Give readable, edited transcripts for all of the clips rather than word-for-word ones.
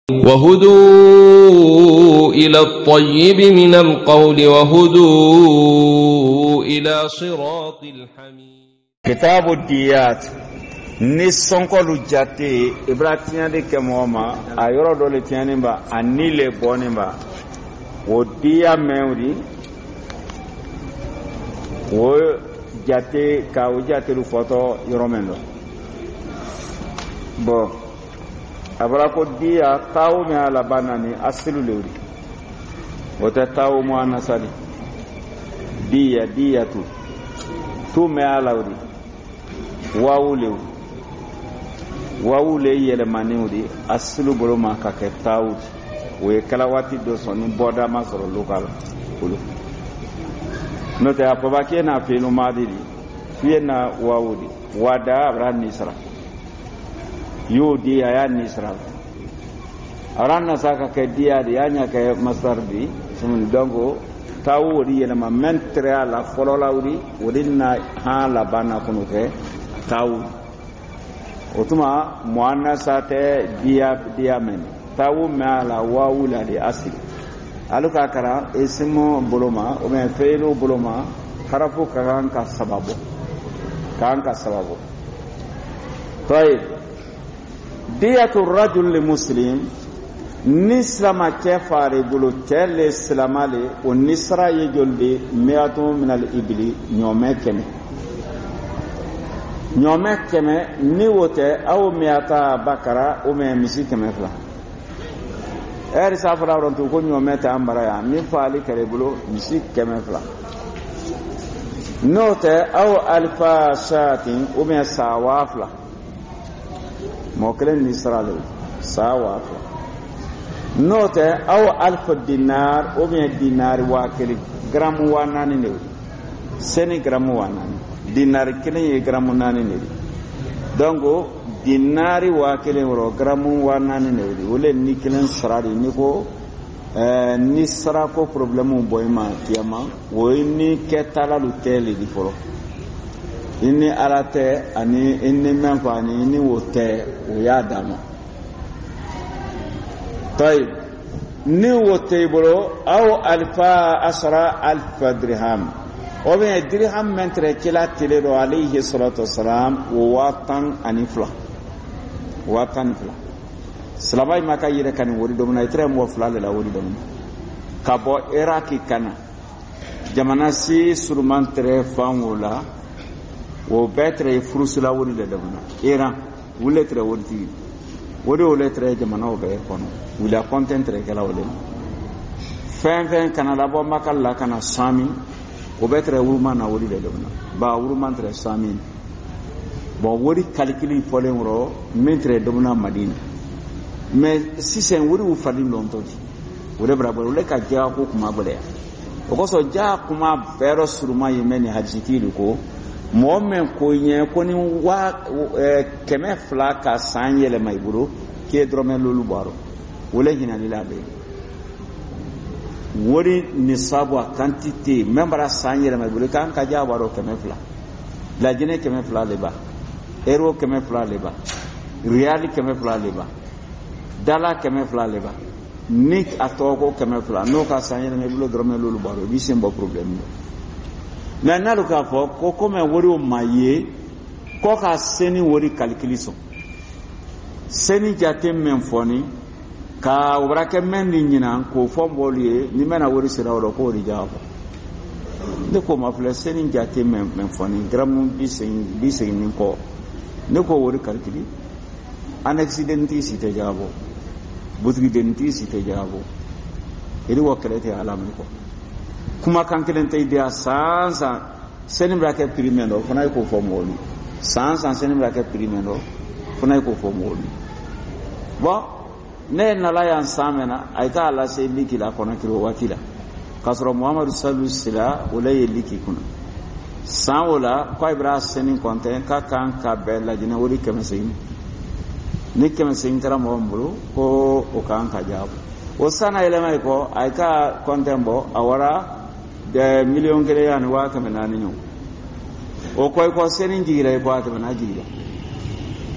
وهدوا إلى الطيب من القول وهدوا إلى صراط الحميد. كتاب الديات نسونكولو جاتي إبراتيان دي كموما أيورو دولي تيانيبا أنيلي بونيبا وديا ميوري و jate ka o jate lu foto yoromendo bo abara ko dia taw me ala banani asilu lewri wota taw mo anasali dia tu me ala wuri wawule yele maniwri asilu bolo ma ka ke taw we kala wati do soni boda ma soro lokal kulu note apabake na felu madiri fiena wawudi wada abran nisra yudi aya nisra arana saka ke dia anya ke masdar bi sun dongo tawuri yana ma mentre ala fololawri wodinna hala bana kunu ke taw otuma muannasa te dia men tawu mala wawula di asli aluka kara ismu buluma o me feilu buluma harafu kan ka sababu طيب دية الرجل لمسلم نسلم كفار بلو تل اسلامالي ونسرا يجلبي 100 من الابل نيومه كمه نيوته او 100 بكرة او مسي كمه فلا eri safara ronto ko nyometa ambara ya mi fali kare bulo misi kemefla note au alfa shatin ume sawafla moklen nisralo sawafla note au alfa dinar ume dinar wakili gramu wanani ne seni gramu wanani dinar kile gramu nani ne dongo dinari wakile woro gramu wanani ne wole nikilen sarari niko ni sara ko problème boyma kiyama woyni ketala luteli di folo inni arate ani inni menfani ni wote o yadama tayib ni wote bolo aw alfa asra alfa dirham o be dirham mentre kila tilero alayhi salatu wassalam watan anifla Selamai maka yire kan wori domina itre mo flale la wori domina kabo iraki kana jamana si surman tre fangola wo betre frusula wori le domina era wule tre wori wole tre jamana o be kono wula content tre kala wole fen kana la bo makalla kana sami o betre wurma na wori le domina ba wurman tre sami bon wori calculi folen woro mentre domina madina mais si c'est wori u fadi lontodi wore brabo wole ka ja ko kuma bole o ko so ja kuma vero suruma yemeni hadjitilu ko mo men ko nye ko ni wa keme flaka sanyele mayburo ke drome lolu baro wole hinani labe wori nisabu quantité membra sanyele mayburo kan ka ja baro keme fla la jine keme fla leba euro keme fla leba real keme fla leba dala keme fla leba nik atoko keme fla no ka sanyele me bulo drome lolu baro bi sembo problème mais nalu ka fo ko comme wori o maye ko ka seni wori calculation seni jate men foni ka obrake men ni nyina ko fo mbolié ni mena wori sira o ko ri jaabo de ko ma fle seni jate men foni gramu bi sen ni ko ne ko wori calculi an accidenti si te jaabo butu denti si te jaabo eri wo krete alamin ko kuma kankelen te dia sansa senim rake primendo fona ko fomoli sansa senim rake primendo fona ko fomoli bo ne nala yan samena aita ala se liki la kona kiro wakila kasro muhammadu sallallahu alaihi wasallam wala yeliki kuna sanwola ko ibra senin konten ka kan ka bella jina wori kemesin ni kemesin kara mo mbulu ko o kan ka jabu o sana elema ko aika kontembo awara de million kele yani wa kame nani nyo o koy ko senin jigira ko atama na jigira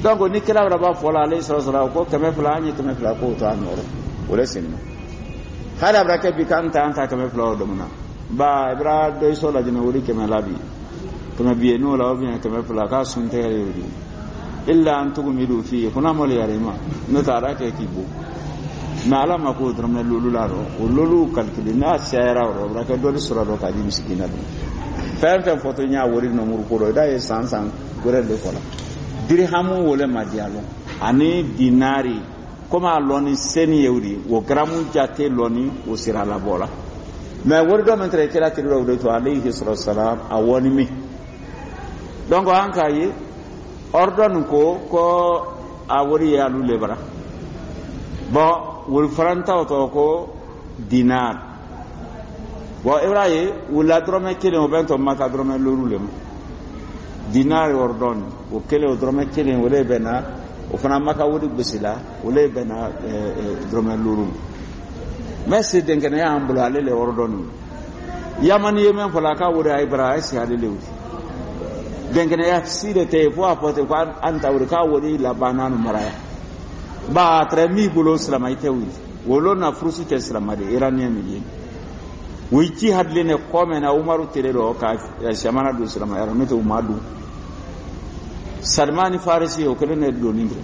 donc ni kila raba fola alayhi salatu ko keme fula ni keme fula ko to anoro wala sinna hada brake bi kan ta anta keme fula do muna ba ibra do so la jina wuri keme labi keme bi no la obi keme fula ka sunte yuri illa an tugumidu fi kuna mole yarima no tara ke kibo na ala ma ko drum na lulu la ro lulu kalkili na sayara ro brake do sura do ka di miskina do fɛn foto nya wori no muru ko do da ye sansan gore le kola dirhamu wole madialo ani dinari koma loni seni yewri wo gramu jate loni o sira la bola mais wori do mentre kala tiro do to alayhi sallam awoni mi donc an kayi ordon ko awori ya lu lebra bo wol faranta to ko dinar bon ibraye wala drome kele o bento maka drome lorulem dinar ordon o kele o drome kele wala bena o fana maka wodi bisila wala bena drome lorum merci dengene ya ambulo ale ordon yamani yemen fala ka wodi ibra si ale lewdi dengene ya sire te fo apote ko anta wodi ka wodi la bananu maraya ba tremi bulo slamaite wi wolo na frusi te slamade iranien mi wici hadline kome na umaru terero ka shamana du salama yaro mete umadu salmani farisi o kelen do nindre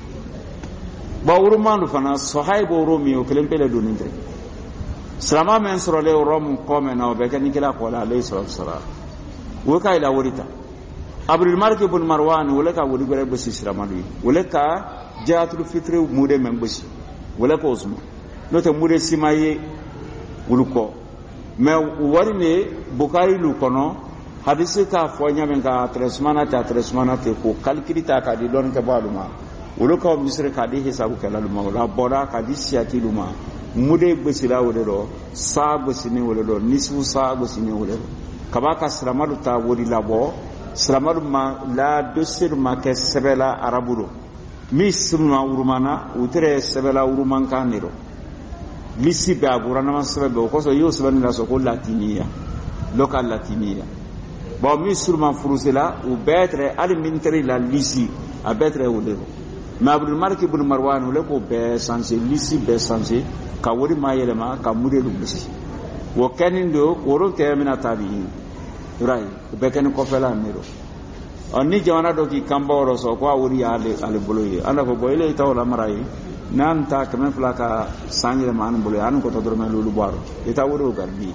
ba urumanu fana sahaibo romi o kelen pele do nindre salama men sorole rom kome na o be kan kila ko la alayhi sallam wo ka ila worita abdul malik ibn marwan wala ka wodi gore basi salama du wala ka jaatul fitri mude men basi wala ko usma no te mude simaye wuluko mais wari ne bukari lu kono hadisi ka fo nyame ka tresmana te ko kalkili ta ka di don ke baluma wolo ko misre ka di hisabu kala luma wala boda ka di siati luma mude gbesila wole do sa gbesini wole do nisu sa gbesini wole kabaka sramadu ta wodi labo sramadu ma la dosir ma ke sebela arabudo mi summa urumana utere sebela uruman kaniro lisi be agurana man sebebe ko so yo sebani la so ko latiniya local latiniya ba mi surman furusela ou betre al military la lisi a betre wulero ma abdul malik ibn marwan wule ko be sanse lisi be sanse ka wori mayelema ka mudelu lisi wo kenindo woro temina tabi rai be ken ko fela miro onni jawana do ki kamba woro so ko wori ale boloye anda ko boyle tawla marai nanta kame flaka sanjere man bolo an ko to dorme lulu baro eta woro garbi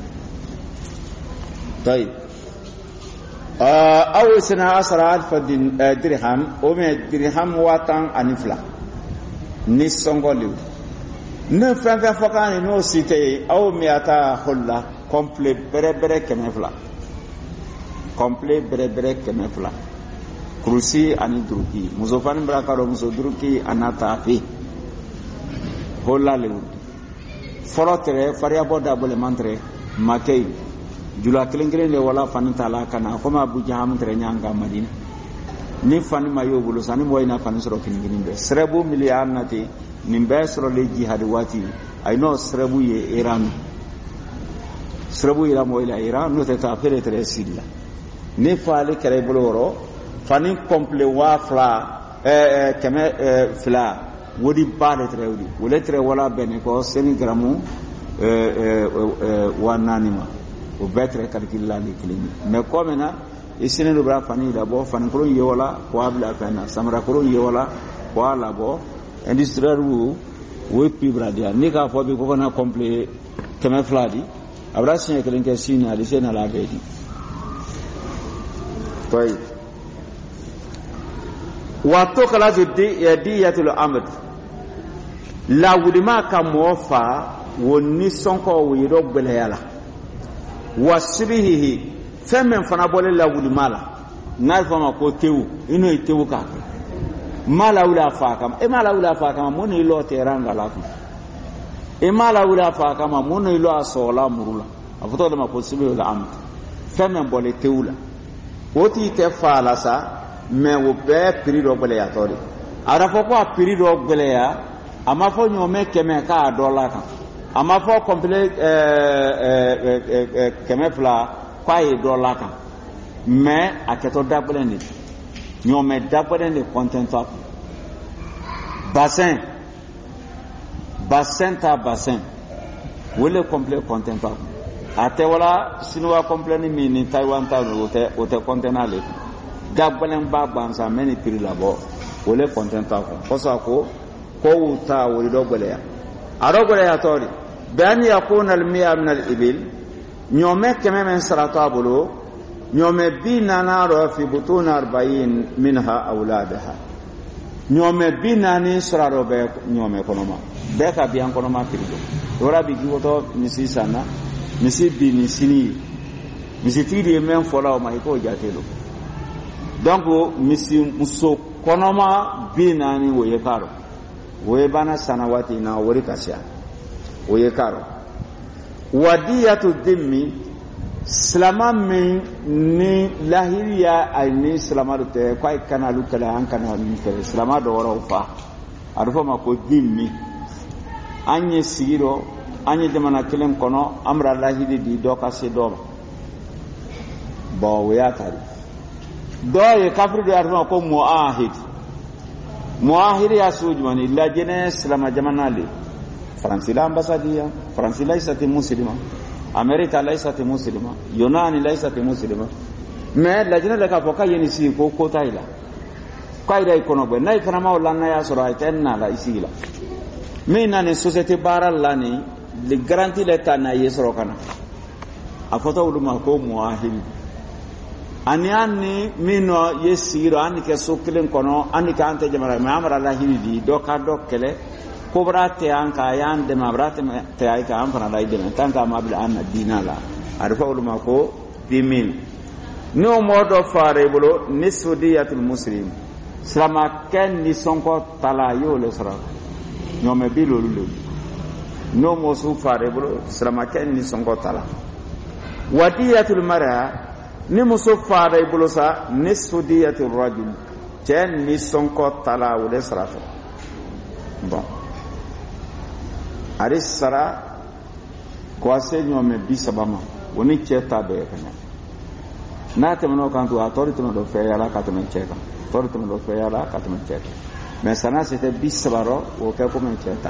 tay aw sana asra alf dirham o me dirham watan anifla ni songoliw ne fanfa fakani no site aw me ata holla complet bere kame fla complet bere kame fla krusi ani druki muzofani brakaro muzo druki anata fi holla le forotere faria boda bole mantre makay jula kelengere le wala fanita la kana koma abu jaham tre nyanga madina ni fani mayo bulu sani moyna fani soro kiningini be srebu miliyan nati nimbe soro le jihad wati I know srebu ye Iran srebu ila moyla Iran no te ta fere tre silla ni fali kare buloro fani komple wa fla keme fla wodi bale tre wodi wole tre wala bene ko seni gramu wa nanima o betre kalkilla li klini me komena isine do bra fani da bo fani ko yola ko abla fana samra ko yola ko ala bo industrial wo pibra dia ni ka fo bi ko na komple keme fla di abra sin ke lenke sina di sena la bedi toy wato kala diyatul amd la wudima ka mofa woni sonko wo yido gbele yala wasbihi femen fana bole la wudima la ngal fama ko tewu ino tewu ka mala wula fa kama e mala wula fa kama moni lo teranga la ku e mala wula fa kama moni lo asola murula afuto ma ko sibiul amd femen bole tewula oti te fa la sa mais wo be prix do gbele ya tori ara fo ko prix do gbele ya ama fo nyome keme ka $1 kan ama fo complet keme fla kwa $1 kan mais aketo dagbele ni nyome dagbele ni content bassin ta bassin wole complet content pas ate wala sinwa complet ni Taiwan ta o te content ale gabbalen ba bansa meni piri labo wole content pas ko sa ko uta wori do gole ya tori ban yakuna al mi'a min al ibil nyome keme men sarata bulu nyome binana ro fi butun 40 minha auladaha nyome binani sararo be nyome konoma be ka bian konoma pirdo ora bi giwoto misi sana misi bini sini misi tiri men fola o mai ko jatelo donc misi muso konoma binani woye karo woye bana sanawati na wori kasya woye karo wadiyatu dhimmi silama min ni lahiriya ay ni silama te ko ay kanalu kala an kanalu kala silama do woro fa arfo ma ko dhimmi anye sigiro anye jamana kelen kono amra lahiri di do ka se do bo ya tari do ye kafir do arfo ko muahid ya sujmani la jene silama jamana le France la ambassadia France laysat muslima America laysat muslima Yunani laysat muslima mais la jene la ka foka yeni si ko taila kaida ikono be nay kana ma lanna ya sura tenna la isila mina ne société baral lani le garantie l'état na yesro kana afota uluma ko muahid ani mino yesiro ani ke soklen kono ani ka ante jamara ma amara la hidi do ka do kele ko brate an ka yan de ma brate te ay ka am fana dai de tanka ma bil an dinala arfa ulama ko bimin no modo fare bolo nisudiyatul muslim salama ken ni sonko tala yo le sara no me bilolu no mo su fare bolo salama ken ni sonko tala wadiyatul mara ni muso fare bolo sa nisudiyatul rajul ken ni sonko tala wo le sara bon ari sara ko asenyo me bisabama woni cheta be kana na temno kantu autorité no do fe yala katmen cheka autorité no do fe yala katmen cheka mais sana c'était bisabaro o ke ko men cheta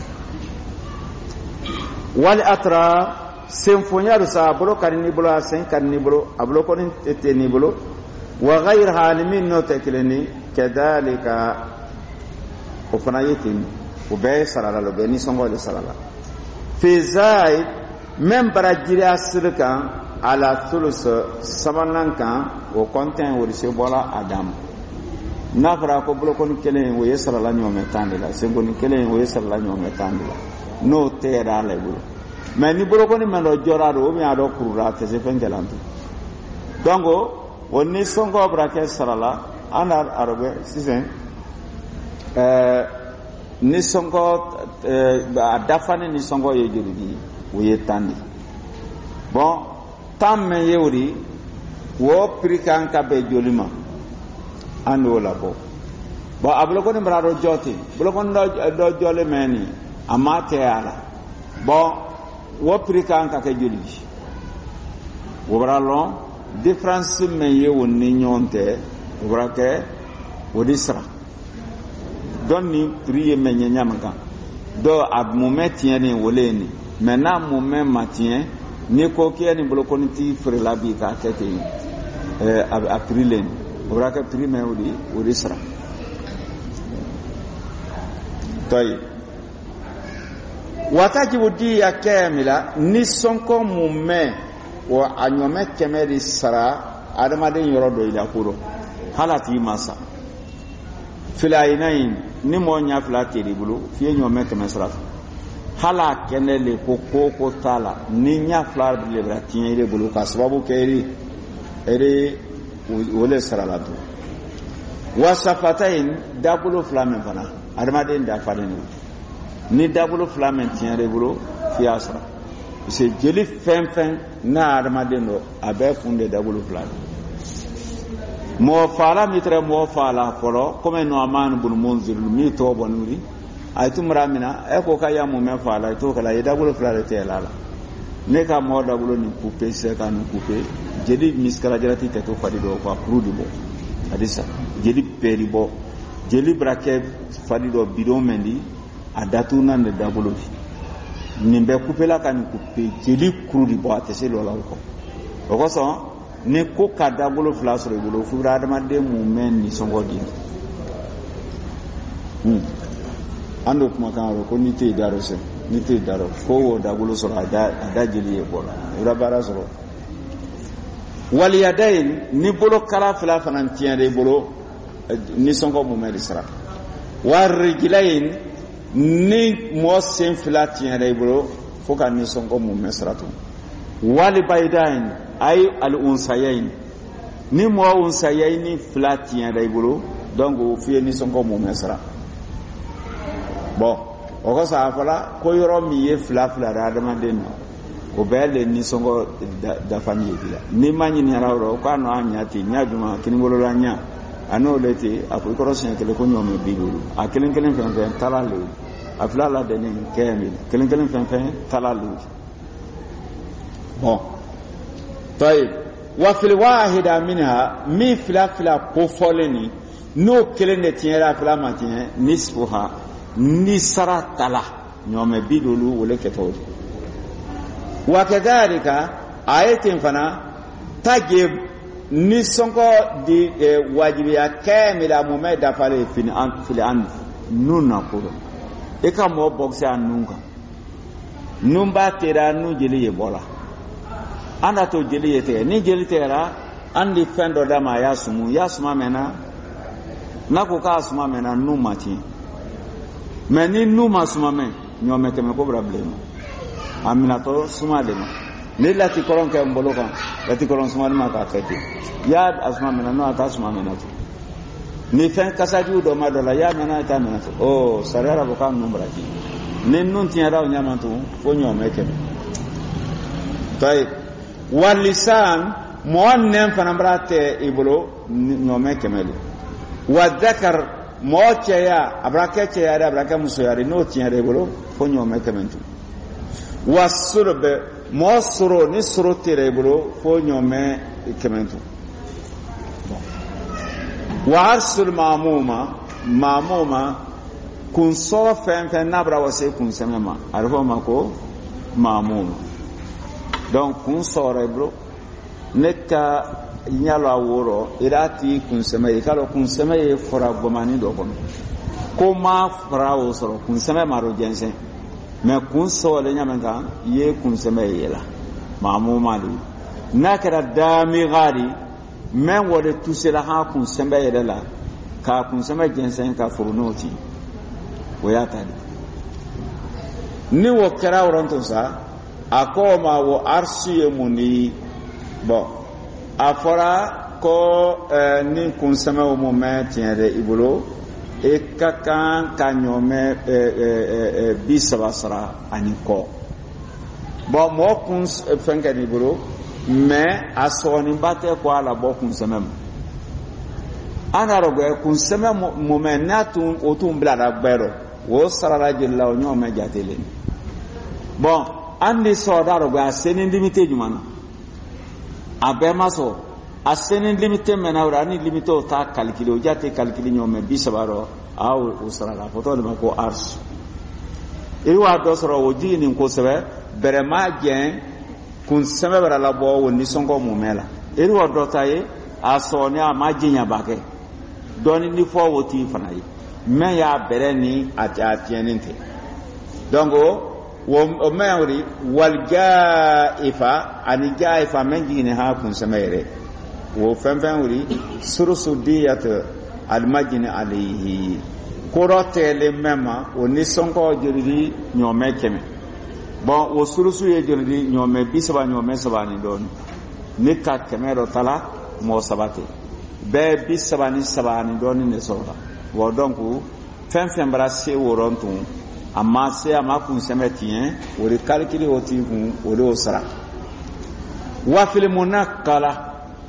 wal atra sinfonia sa bolo karini bolo asen karini bolo ablo ko ni teteni bolo wa ghayra min no tekleni kadalika o fana yetin o be sarala lo be ni songo le sarala fi zaid même barajiri asirkan ala thulus sabanankan o content o se bola adam na fara ko bolo ko kelen o yesarala nyome tandila se goni kelen o yesarala nyome tandila no te da le bolo mais ni bolo ko ni melo jorado o mi ado kurura te se fengelantu donc o ni songo brake sarala anar arobe sisen ni songo dafane ni songo ye juridi o ye tandi bon tamme yewri wo prikan ka be jolima ando la bo ablo ko ni brado joti blo ko do jole meni amate ala bon wo prikan ka ke joliji wo bralo difference me ye woni nyonte wo brake wo disra donni prier me nyamaka do ab moment tiene woleni maintenant moment matin ni ko ke ni bolo koniti frère la bi ka kete a prilen wo brake pri me wo disra tay watajibu diya kamila ni sonko mumme o anyome kemeri sara adamaden yoro do ila kuro halati masa filainain ni mo nya fla tedi bulu fi nyome kemen sara hala kenele ko tala ni nya fla de lebratien ile bulu ka sababu keri ere wole sara la do wasafatain dabulu flamen bana adamaden da fadeni ni dabulu flamen tiere bulu fi asra c'est jeli fin na adamaden do abe funde dabulu flamen mo fala mitre mo fala folo comme no amanu bun munzir mi to bonuri ay tumra mina e ko kaya mo me fala to kala dabulu flamen te lala ne ka mo dabulu ni couper se kan couper jeli miskala jarati te to fadi do ko prudi bo hadisa jeli peribo jeli braket fadi do bidon mendi a datu nan de dabolo nin bɛ kupela ka nin kupe jeli kuru di bɔ a tɛ se dɔ la o kɔ o kosɔn ni ko ka dabolo fila sɔrɔ i bolo fo adamaden mun mɛ nisɔngɔ di an do kumakan yɔrɔ ko ni tɛ yen darɔ sɛ ni tɛ yen darɔ fo o dabolo sɔrɔ a da jeli ye bɔ la i ka baara sɔrɔ waliyadayin ni bolo kala fila fana tiɲɛ i bolo nisɔngɔ mun mɛ de sara wa rijilayin ni mɔɔ sen fila tiɲɛra i bolo fo ka nisɔngɔ mun mɛ sara tun wali bayidayin ayi al unsayayin ni mɔɔ unsayayin fila tiɲɛra i bolo donc f'i ye nisɔngɔ mun mɛ sara bon o kosɔn a fɔla ko yɔrɔ min ye fila da adamaden na o bɛɛ le nisɔngɔ dafani ye bila ni ma ɲininkara o k'a nɔ a ɲa ten ɲa juma kinibolola ɲa a n'o le ten a ko i kɔrɔ siɲɛ kelen ko ɲɔmɛ bi bolo a kelen fɛn fɛn tala le a fila la deni kɛ min kelen fɛn fɛn tala le bon tayi wa fil wahida minha mi fila ko fɔlen ni n'o kelen de tiɲɛra a fila ma tiɲɛ nisfuha ni sara tala ɲɔmɛ bi dolu wole kɛtɔ de wa kadhalika a ye ten fana tajib nisɔngɔ di wajibiya kɛ min la mun bɛ dafalen fili an nun na ko dɔn i ka mɔɔ bɔkisi a nun kan nun b'a tera nun jeli ye bɔ la an da to jeli ye tigɛ ni jeli tigɛra an di fɛn dɔ d'a ma a y'a sumu mɛnna n'a ko k'a suma mɛnna nun ma tiɲɛ mɛ ni nun ma suma mɛn ɲɔmɛ kɛmɛ ko bila bilen ma a minatɔ suma de ma ni lati kɔrɔn kɛ n bolo kan lati kɔrɔn sumali ma k'a kɛ ten y'a a suma mɛnna n'o a t'a suma mɛnna ten ni fɛn kasajugu dɔ ma dɔ la y'a mɛnna i t'a mɛnna ten sariya la ko k'a nun bara ten ni nun tiɲɛra o ɲama tun fo ɲɔmɛ kɛmɛ tayi walisan mɔgɔ nɛn fana bara tɛ i bolo ɲɔmɛ kɛmɛ de wa dakar mɔgɔ cɛya a bara kɛ cɛya de a bara kɛ musoya de n'o tiɲɛra i bolo fo ɲɔmɛ kɛmɛ tun wa surbe mɔgɔ sɔrɔ ni sɔrɔ tɛra i bolo fo ɲɔmɛ kɛmɛ tun wa arsul maamuma kun sɔrɔ fɛn fɛn n'a bara wase kun sɛmɛ ma a bɛ fɔ ma ko maamuma donc kun sɔrɔ i bolo ne ka ɲalo a wɔɔrɔ i b'a ti kun sɛmɛ ye i k'a dɔn kun sɛmɛ ye fɔra gɔmani dɔ kɔnɔ ko maa fara o sɔrɔ kun sɛmɛ ma do jɛnsɛn mais kun sɔrɔlen ɲamɛ kan i ye kun sɛmɛ ye yɛlɛ maamuma de n'a kɛra daamigari mɛ o de tusela han kun sɛmɛ yɛrɛ la k'a kun sɛmɛ jɛnsɛn ka foro n'o ti o y'a ta de ni o kɛra yɔrɔ sa a ko ma o arsi ye mun di bon a fɔra ko ni kun sɛmɛ mun mɛ tiɲɛ dɛ i bolo i ka kan ka ɲɔmɛ 30 sara ani kɔ bon mɔgɔ kun fɛn kɛ n'i bolo mais a sɔgɔninba tɛ ko a labɔ kun sɛmɛ ma an ka dɔn kun sɛmɛ mun mɛ n'a tun o tun bilara bɛɛ dɔ o sarala jeli la o ɲɔgɔn mɛ jatelen bon an de sɔrɔ da dɔn a seni limite jumɛn na a bɛɛ ma sɔrɔ a seni limite mɛnna o la ani limite o t'a calculer o ja tɛ calculer ɲɔgɔn mɛ 30 dɔ a o sarala a fɔtɔ de ma ko ars i b'a dɔ sɔrɔ o jiginni kosɛbɛ bɛrɛma jɛn kun sɛmɛ bɛra labɔ o nisɔngɔ mun mɛ la i b'a dɔ ta ye a sɔgɔni a ma jɛnyaba kɛ dɔɔni ni fɔ o t'i fana ye mɛ y'a bɛrɛ ni a tiɲɛnen tɛ donc o mɛ o de walijaifa ani jaifa mɛ jiginni ha kun sɛmɛ yɛrɛ o fɛn fɛn o de surusu diyat alimajini alayhi kɔrɔ tɛlen mɛ ma o nisɔngɔ joli di ɲɔmɛ kɛmɛ bon o surusu ye joli di ɲɔmɛ 30 ɲɔmɛ 3 ni dɔɔni ne ka kɛmɛ dɔ ta la mɔgɔ 3 tɛ bɛɛ 30 ni 3 ni dɔɔni de sɔrɔ la bon donc fɛn fɛn bara se wɔrɔ tun a ma se a ma kun sɛmɛ tiɲɛ o de calcule o t'i kun o de o sara wa fil munakala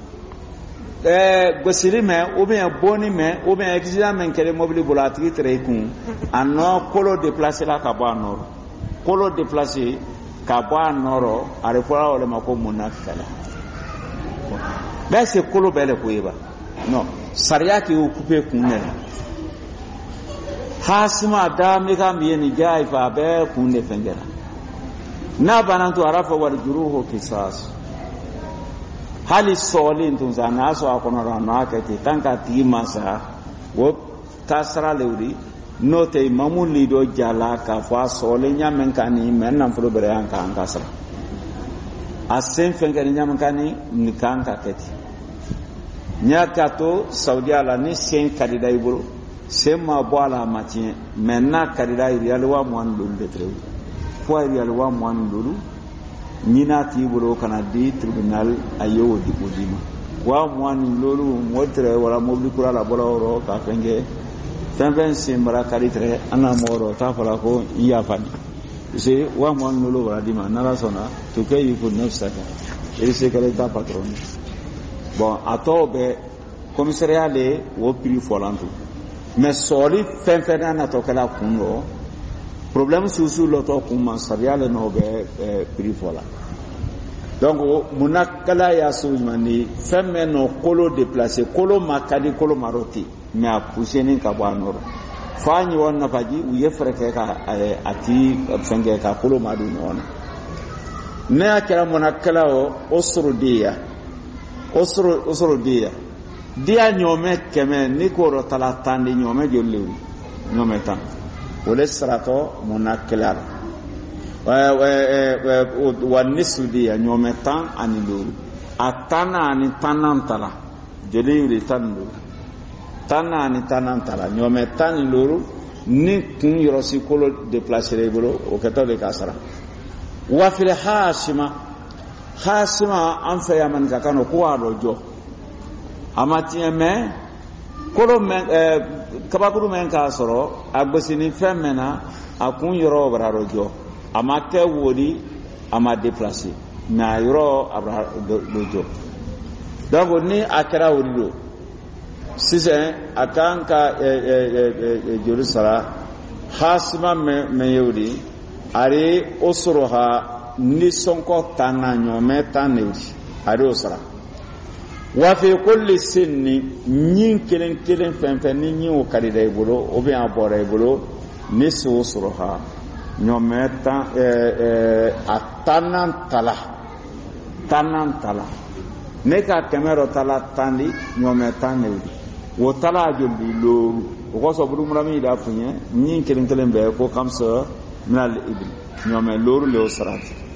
gosili mɛ ou bien bonni mɛ ou bien accident mɛ kɛra mobili bolo a tigi tɛrɛ i kun a nɔ kolo déplacé la ka bɔ a nɔ kolo déplacé ka bɔ a nɔ a de fɔra o de ma ko munakala bɛɛ se kolo bɛɛ le ko ye ba non sariya k'i occupé kun ne la hasima da me ka mi ni jai fa be kun ne fengera na banantu arafa wal juruhu qisas hali solin tun zana so akono rana ka ti tanka ti masa wo kasra lewdi no te mamun lido jala ka fa solin nyamen kani men nan furo bere an ka kasra asen fengera nyamen kani ni kan ka keti nyakato saudi ala ni sen kadida ibulu sen ma boala matien menna kadida irial wa mwan lulu detre fo irial wa mwan lulu nyina ti ibulu kana di tribunal ayo di budima wa mwan lulu motre wala mobli kura la bola oro ka fenge tanven simbara kaditre ana moro ta fala ko iya fani se wa mwan lulu wala dima nala sona to ke yifu nafsaka ese kale ta patron. Bon, à tobe commissariat le wo prix folantu mais soli fenfena na to kala kunno problème susu lo to kuma sariale no be prix fola donc munakala ya sujmani femme no kolo déplacer kolo makadi kolo maroti mais a pousser ni ka banoro fani wonna faji u yefreke ka ati fenge ka kolo madu non ne akira munakala o osrudiya osoro dia nyome keme ni ko tala tandi nyome jollewi nyome tan wala sarato munakkelar wa nisudia nyome tan anilu atana ani tanantala jollewi tanlu tana ani tanantala nyome tan luru ni kun yorosi kolo déplacer bolo o keto de kasara wa fil hasima an fe yaman ka kano ko ado jo amati me kolo men kabakuru men ka soro agbesini femena akun yoro obraro jo amake wodi ama déplacer na yoro abra dojo donc ni akara wodi sise akanka Jerusalem hasima me yodi ari osoroha ni sonko tana nyome tanewdi ari osara wa fi kulli sinni nyin kelen fenfen ni nyin o kadi dai bolo o be abora bolo ni so osoroha nyome tan atanan tala ne ka kamero tala tandi nyome tanewdi wo tala jolli loru o ko so buru murami da funye nyin kelen be ko kamso minal ibn nyome loru le osarati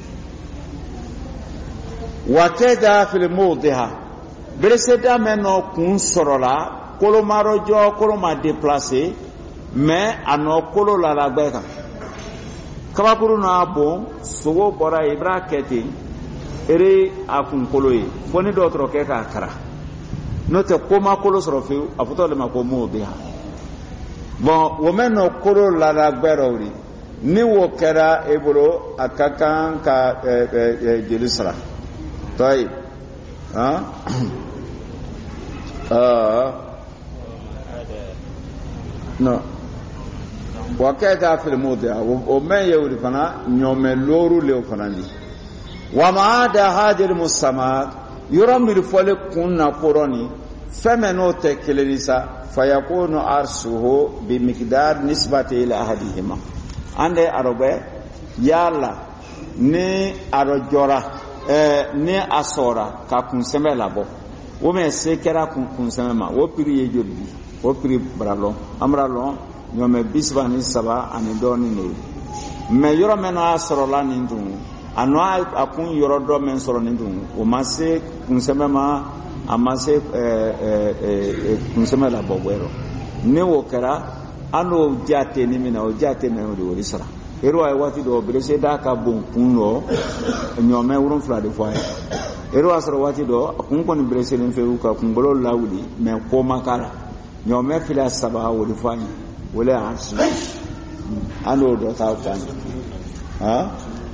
wakeda fil mawdiha breseda meno kun sorola kolo marojo kolo ma déplacer mais ano kolo la lagbeka kabakuru na bon sogo bora ibra keti ere akun kolo yi foni do tro ke ka kara note koma kolo soro fe afuto le ma ko mawdiha bon wo meno kolo la lagbero ri ni wo kera ebolo akakan ka jelisra طيب no وكذا في الموضع وما يوري فنا يوم لورو لو فناني وما عدا هذه المسمات يرمي الفلك كنا قراني فمنو تكلنسا فيكون عرشه بمقدار نسبة إلى أحدهما عند أربعة يلا ni arojora ni asora ka kunseme labo wo me sekera kunseme ma wo piri ye jodi wo piri bralo amralo nyome bisbani saba ani doni ne me yoro meno asoro la nindun ano akun yoro do men soro nindun o mase kunseme ma amase kunseme labo wero ne wo kera ano jate ni mina o jate me o di sara ero ay wati do brese da ka bon kunno nyome wurun fla de fois ero asro wati do kun kon brese len fe ka kun bolo lawdi me ko makara nyome fila saba wodi fani wala asu ano do ta tan ha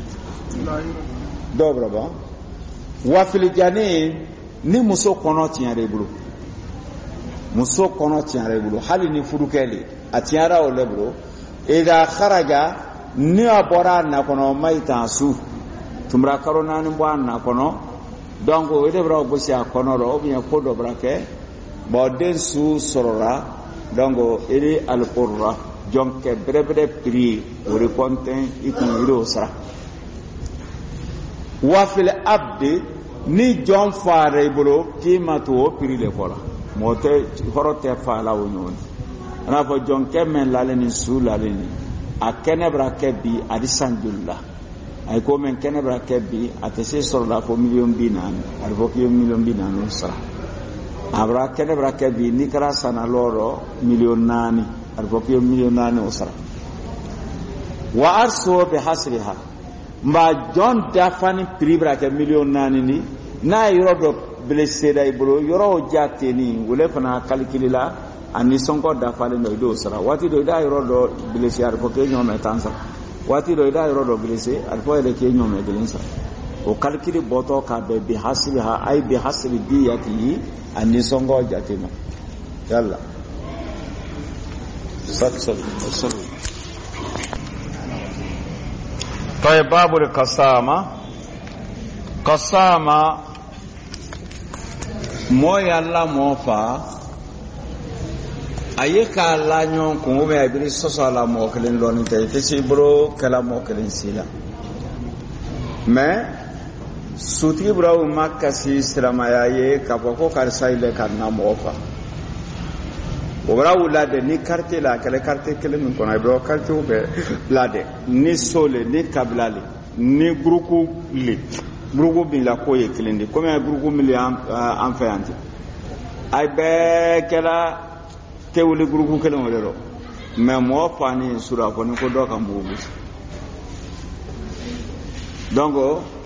dobra ba wa fil jani ni muso kono tiare bulu muso kono tiare bulu hali ni furukele atiara o lebro ida kharaja ni abora na kono maita su tumra karona ni bwa na kono donc o de bra go sia kono ro bien ko do brake bo den su sorora donc iri al qurra jonke bere pri ore konten ikun iro sara wa fil abdi ni jon faare bolo kimato pri le fola mote horote faala woni ana fo jonke men lale ni sulale ni akene brake bi adisandulla ay ko men kene brake bi atese sorla fo million binan arbo ki million binan sara abra kene brake bi ni kara sana loro million nani arbo ki million nani usara wa arso bi hasriha ma jon dafani pri brake million nani ni na yodo blessé day bro yoro jatte ni wole fana calculila ani sonko dafale no do sara wati do da yodo blessé arbo ke nyome tansa wati do da yodo blessé arbo ele ke nyome belensa o calculi boto ka be bi hasriha ay bi hasri diyati ani songo jatte no yalla sal طيب باب القسامة موي الله موفا ayeka la nyon ko me abiri soso la mo kelen loni tay te ci bro kala mo kelen sila mais suti bro makka si salama yaye ka boko kar saile kan na mofa o bra wulade ni carte la kala carte kelen min ko na bro carte o be blade ni sole ni kablale ni gruku li gruku bin la ko ye kelen de comme un gruku mili en fait ay be kala tewuli grupu kelen wala ro mais mo fani sura ko ni ko do kan bubu donc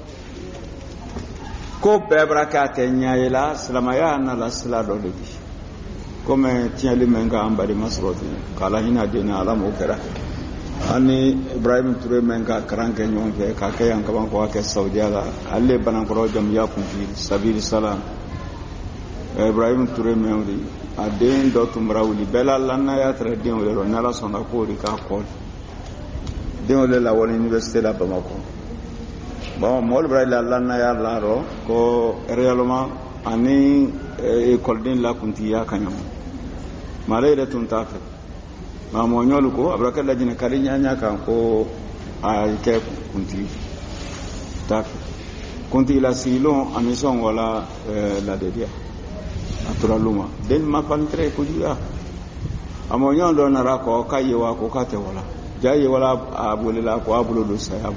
ko bebra te nyaayela salamaya na la sala do de comme tiali menga ambari masroti kala hina dina ala mo kera ani ibrahim touré menga karanke nyon fe ka kayan ka ban ko ke saudi ala alle banan ko jam ya ku fi sabil salam ibrahim touré mengi aden do tumrawuli bela lanna ya tra den wala ro nala sona ko ri ka ko den wala la wala université la Bamako bon mol bra lanna ya la ro ko réellement ani école din la kunti ya kanyam mare de tun tafe ma mo nyolu ko abraka la jina kali nyanya kan ko ay ke kunti tafe kunti la silon amison wala la de dia aturaluma den ma pantre ko dia amonyo ndo na rako kayewa ko kate wala jaye wala abule la ko abulo do sayab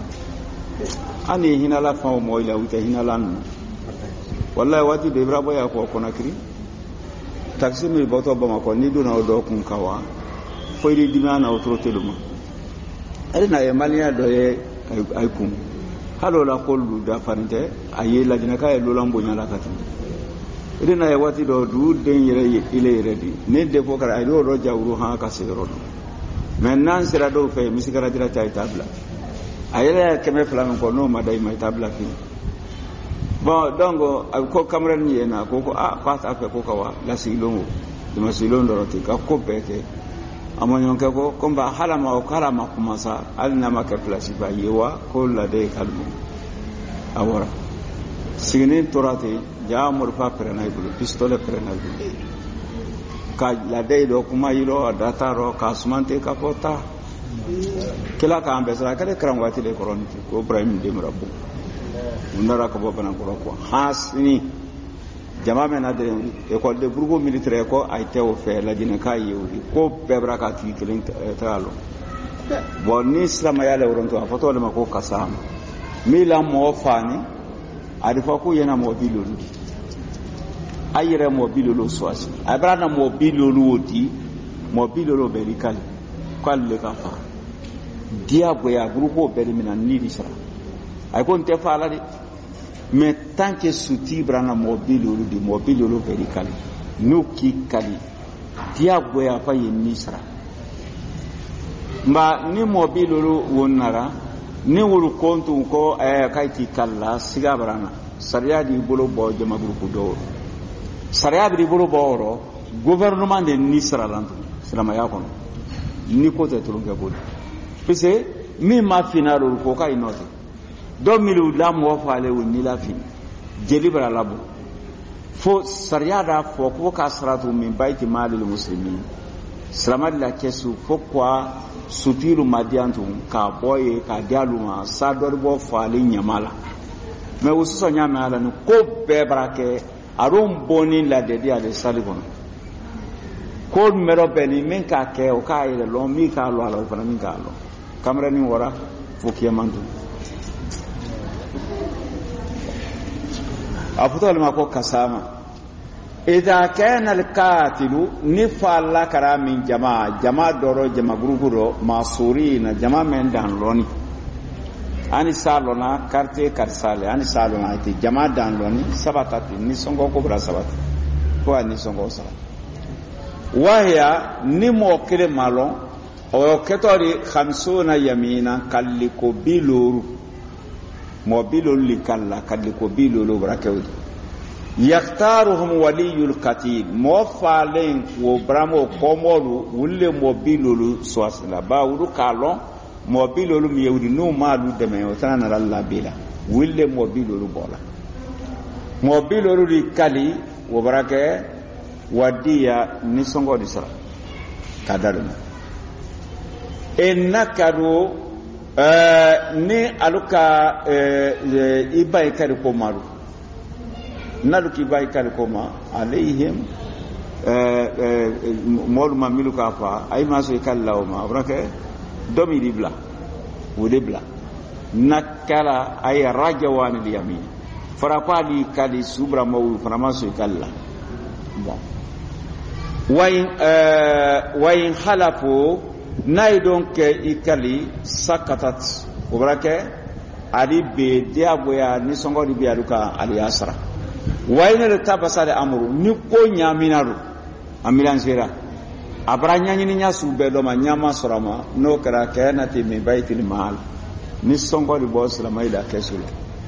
ani hinala fa mo ila uta hinalan wallahi wati be brabo ya ko konakri taxi mi boto ba ko ni do na do kun kawa foyri dimana autoroteluma alina e maliya do e ay kum halo la kollu da farinte ayi la jina kay lo lambo nyala katin idina ya wati do du den yere ile redi ne de ko kara do ro jawru ha ka sero maintenant sera do fe misigara dira tay tabla ayela keme flan ko no madai mai tabla fi bon donc ko cameron ni na ko pas afa ko kawa la silongo de masilon do roti ka ko peke amonyon ke ko komba halama o kalama kumasa alna maka place ba yewa ko la de kalmu awara siginin torate ja morfa prena ibulu pistole prena ibulu ka la dei do kuma yiro data ro kasmante ka pota kila ka ambesra kale kramwati le koronti ko ibrahim de murabu unara ko bana ko hasni jama mena de école de groupe militaire ko ay tewo fe la dina ka yewdi ko bebra ka ti kelin tralo bon ni islam ya le woronto afoto le mako kasama mila mo fani adifa ko yana mo bilolu ayire mo bilolu swasi abrana mo bilolu odi mo bilolu berikal kwalle ka fa dia boya grupo berimina ni disra ay kon te fala de mais tant que souti brana mo bilolu berikal nuki kali dia boya fa yin nisra mba ni mo bilolu wonara ni wuru kontu ko kaiti kala siga barana sariya di bolo bo jama grupo do sariya di bolo bo gouvernement de nisra lantu salama ya kono ni ko te tulunga bodi pese mi ma finalo ko kai note do milu la mo faale woni la fin jeli bara labo fo sariya da fo ko ka saratu min baiti malil muslimin silamɛ de la kɛsu pourquoi sutilu madiantu ka boye ka dialuma sa dɔ bɔ fali ɲama la mais o sisan ɲa mɛn ala ni ko bɛɛ bara kɛ aron bɔni ladɛdi ale sali kɔnɔ ko numero bɛɛ ni min k'a kɛ o k'a yɛrɛ lɔn min k'a lɔ a la o fana min k'a lɔ kamera ni wɔra fo kiyɛmantu a fɔtɔ ma ko kasama idha kana al-qatilu ni falla kara min jama doro jama grupu do masurina jama men dan loni ani salona carte karsale ani salona ite jama dan loni sabatati ni songo ko bra sabati ko ani songo sala wahya ni mo kele malon o ketori 50 yamina kalliko biluru mo bilul likalla kalliko bilulu brakawdi yaktaruhum waliyul qatil mo falen wo bramo komolu wulle mo bilulu swasla ba wudu kalon mo bilulu mi yewdi no malu deme o tan na Allah bila wulle mo bilulu bola mo bilulu ri kali wo barake wadiya ni songo di sara kadaru enakadu ni aluka ibai kari ko maru naluki bai kari ko ma alaihim molu mamilu ka fa ay maso kallaw ma brake domi dibla wudibla nakala ay rajawan li yamin fara pali kali subra mawu fara maso kalla bon wayin halafu nay donc ikali sakatat brake ali be diaboya ni songo di bialuka ali asra wayne le tabasale amru ni ko nyaminaru amilan sira abranya ni nya sube do ma nyama sorama no kara kanati mi baitil mal ni songo di boss la maida kesula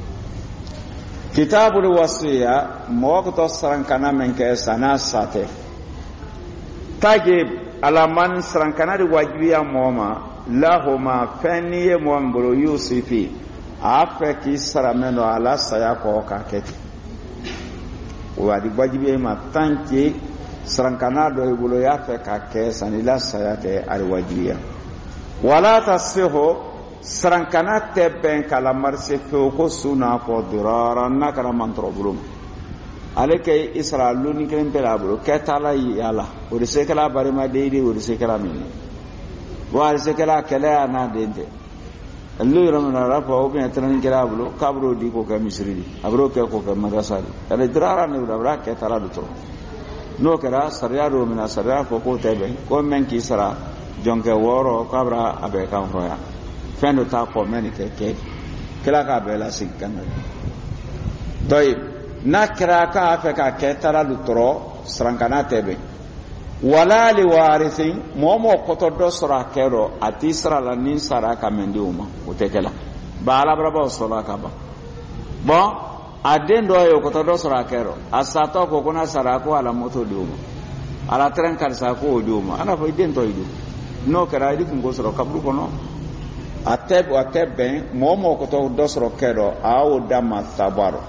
kitabul wasiya mawqto sarankana men ke sana sate tajib alaman sarankana di wajibiya moma lahuma faniye mo mbro yusufi afa ki sarameno ala saya ko ka keti wadi wajibiya ma tanki sarankana do ibulo ya fa ka ke sanila saya te al wajibiya wala tasihu sarankana teben kala marse ko suna ko dirara nakara mantrobulum aleke israelu ni kelen pelabulu ketala yala o de sekala barima deide o de sekala min wa de sekala kala na dente allu ramana rafa o bien tan kala bulu kabro di ko ka misri abro ke ko ka madrasali ale dirara ne ura ketala do to no kara saryaro mina sarya ko tebe ko men ki sara jonke woro kabra abe kan hoya fendo ta ko men ke kala ka bela sikana doy nakra ka fa ka ketara lutro srankana tebe wala li warithin momo koto do sura kero atisra la nin sara ka mendiuma utekela bala braba sura ka ba bon adendo yo koto do sura kero asato ko kuna sara ko ala moto diuma ala tren kar sa ko diuma ana fo idento idu no kara idi ko sura kabru kono atebe momo koto do sura kero awo dama tabaro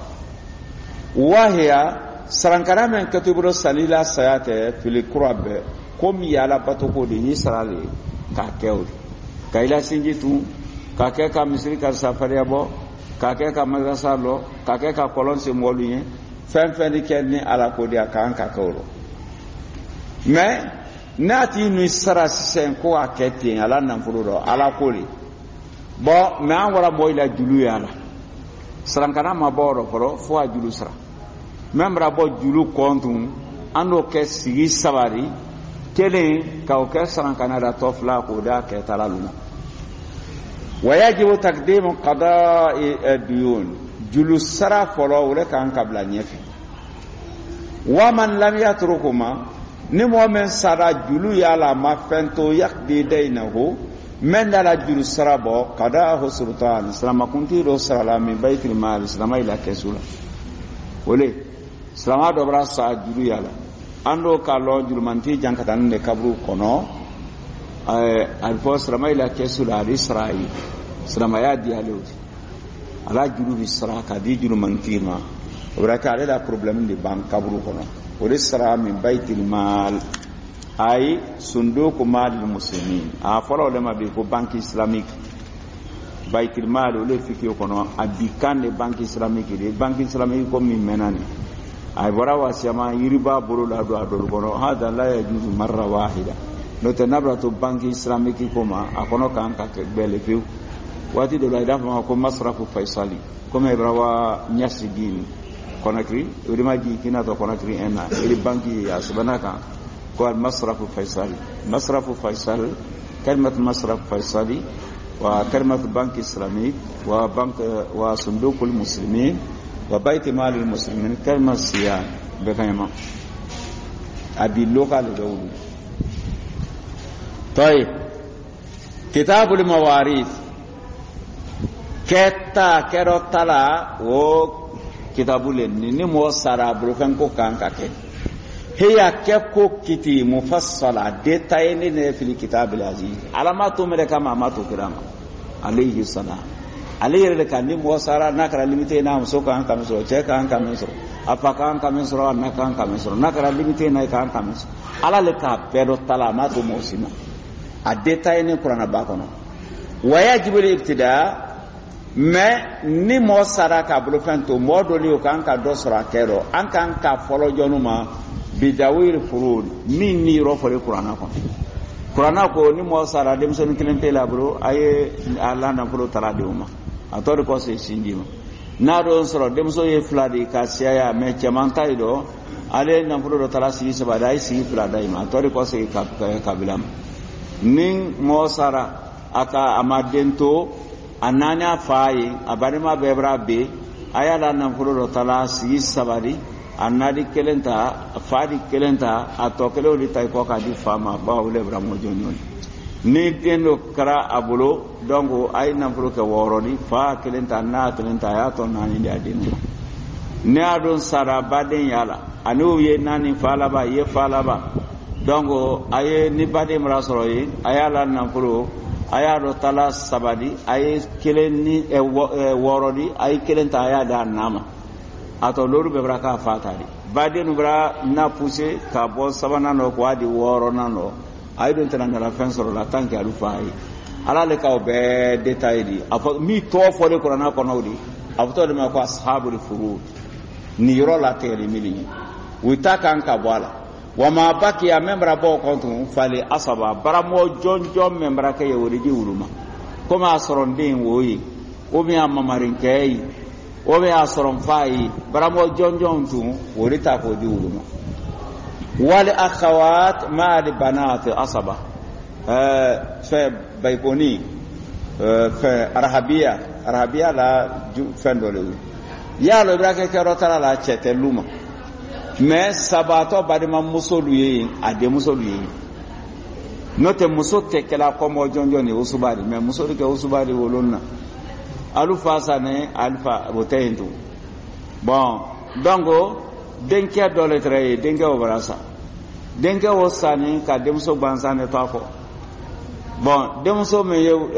wahia sarankana men katubro salila sayate fili kurabe komi yala batoko de ni sarale ka kewri kaila sinjitu ka ke ka misri ka safari abo ka ke ka madrasa lo ka ke ka kolon se moluye fen ni kenni ala ko dia kan ka kawro mais nati ni sara sen ko aketi ala nan fudo ala koli bo me an wala boyla julu yala sarankana maboro foro fo ajulu sara même rabo julu kontum ando ke sigi sabari tele ka o ke sarankana da tofla ko da ke talaluna wayajibu taqdimu qada'i ad-diyun julu sara folo wala kan kabla nyefi wa man lam yatrukuma ni mu'min sara julu yala ma fento yaqdi dainahu men dala julu sara bo qada'u sultan salama kunti do sara min baitul mal salama ila kesula wole salama do bra sa julu yala ando ka lo julu manti jankatan de kabru kono al fo salama ila kesula al israil salama ya di aloti ala julu bi sara ka di julu manti ma bra ka ala problème de ban kabru kono o de sara min baitul mal ay sunduku malil muslimin a folo le mabi ko banque islamique baytil mal le fiki kono abikande banque islamique ko min menani ay wara wasiyama yiriba bolo la do adol kono hada la yajuzu marra wahida no tenabratu banque islamique ko ma akono kan ka bele fiu wati do la dafa ko masrafu faisali comme ibrawa nyasigini Conakry urimaji kina to Conakry ena ili banki ya subanaka ko al masrafu faisal kalimat masraf faisali wa kalimat bank islamique wa bank wa sundukul muslimin wa bait mal al muslimin kalimat siyan bekayma abi local dawlu طيب كتاب المواريث keta kero tala o kitabule ni mo sara brofen ko kanka ke hiya keko kiti mufassala detail ne fil kitab al aziz alamatu mere kama amatu kirama alayhi salam alayhi kan ni mo sara nakara limite na so kan kam so che kan kam so apaka kan kam so na kan kam so nakara limite na kan kam so ala le ka pero tala matu mosima a detail ne qur'ana ba kono wajibu al ibtida mais ni mo sara ka bolo fento modo li o kan ka do sura kero an kan ka folo jonuma bidawir furud min ni ro fo qur'ana ko ni mo sara dem son kilen pela bro aye ala na furo tala de uma ator ko se sinjima na do sura dem so ye fladi ka siya me chamanta ido ale na furo do tala si se badai si flada ma ator ko se ka bilam nin mo sara aka amadento ananya fayi abarima bebra be ayala nan fulo tala si sabari anadi kelenta fadi kelenta atokelo li tay ko ka di fama ba wole bra mo jonyon ni dendo kara abulo dongo ay nan fulo ke worodi fa kelenta na kelenta ya to nani di adino ne adon sara baden yala anu ye nani fala ba ye fala ba dongo aye ni bade mra soro yi ayala nan fulo ayado tala sabadi ay keleni worodi ay kelenta ayada nama ato loru be braka fatari badenu bra na pousse ka bo sabana no ko adi woro nano ay don tan na fensoro la tanki alu fay ala le ka be detail di afo mi to fo le qur'ana ko nodi afto de ma ko ashabul furud ni ro la tere milini witaka anka bwala wama baki ya membra bo kontu fali asaba baramo jonjo membra ke yori di uluma koma asoron din woyi o mi amamarin kei o mi asoron fai baramo jonjo ntu wori ta ko di uluma wal akhawat ma al banat asaba fa baykoni fa arhabia la fendole ya lo brake ke rotala la chete luma mais sabato badima musoluye ade musoluye note musote kala komo jonjo ni usubari mais musolu ke usubari wolonna alufa sane alfa rotentu bon dongo denke dole tray denke obrasa denke wosani ka demso bansane tafo bon demso me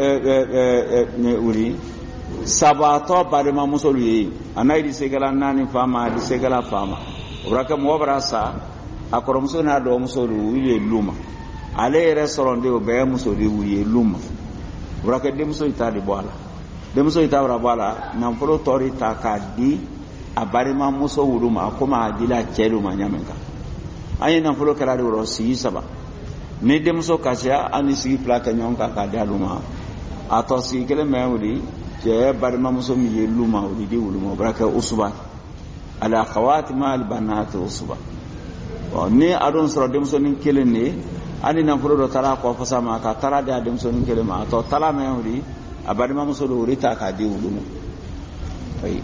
ne uri sabato badima musoluye anaidi segala nani fama di segala fama uraka mo barasa akoromso na do muso du ile luma ale restaurant de be muso de wiye luma uraka de muso itali bwala de muso itawra bwala na mfolo tori takadi abari ma muso wuluma akoma adila chelu manyamenka ayi na mfolo kala de rosi saba ne de muso kasya ani sigi plaka nyonka ka daluma atosi kele mewli je bari ma muso mi luma udi di wuluma uraka usuba ala khawatima al banat usba ni adon soro dem so nin kelene ani na fulo do tara ko fasama ka tara da dem so nin kelema to tala me wuri abadi ma muso do rita ka di wulumu ay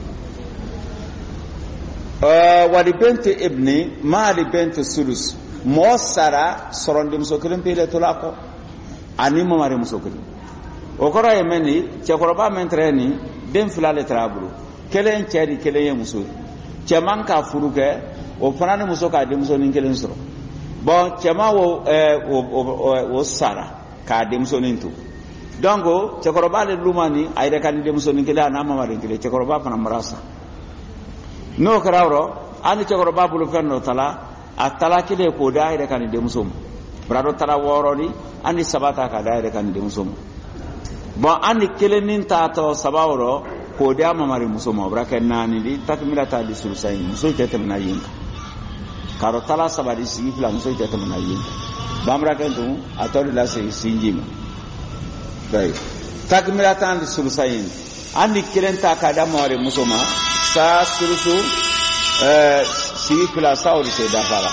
wali bint ibni ma li bint sulus mo sara soro dem so kelen pele to la ko ani mo mare muso kelen o ko ra yemeni che ko ba men treni dem filale trabulu kelen cheri kelen ye muso cɛman ka furu kɛ o fana ni muso k'a denmusonin kelen sɔrɔ bon cɛman o sara k'a denmusonin to donc cɛkɔrɔba le lumani a yɛrɛ ka ni denmusonin kelen a n'a mamaden kelen cɛkɔrɔba fana mara sa n'o kɛra yɔrɔ hali cɛkɔrɔba bolo fɛn dɔ tala a tala kelen k'o da a yɛrɛ ka ni denmuso ma brado tara worori ani sabata ka daire kan de musomo bon ani kelenin ta to sabawro ko de amamari musomo brake nani di takmilata di sulusai muso tete na yinka karo tala sabadi sigi fila muso tete na yinka bamra kan tu atori la se sinjima dai takmilata di sulusai ani kelenta ka da amamari musoma sa sulusu sigi fila sauri se da fala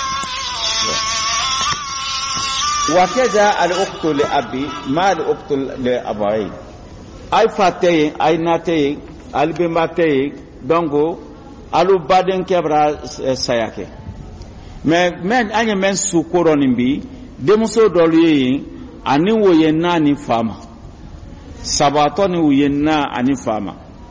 وكذا الأخت لأبي ما الأخت لأبوين أي فاتي أي ناتي أي بماتي دونغو ألو بعدين كبر سياكي من أي من سكورون بي دمسو دولي أني وينا نفاما سباتوني وينا أني فاما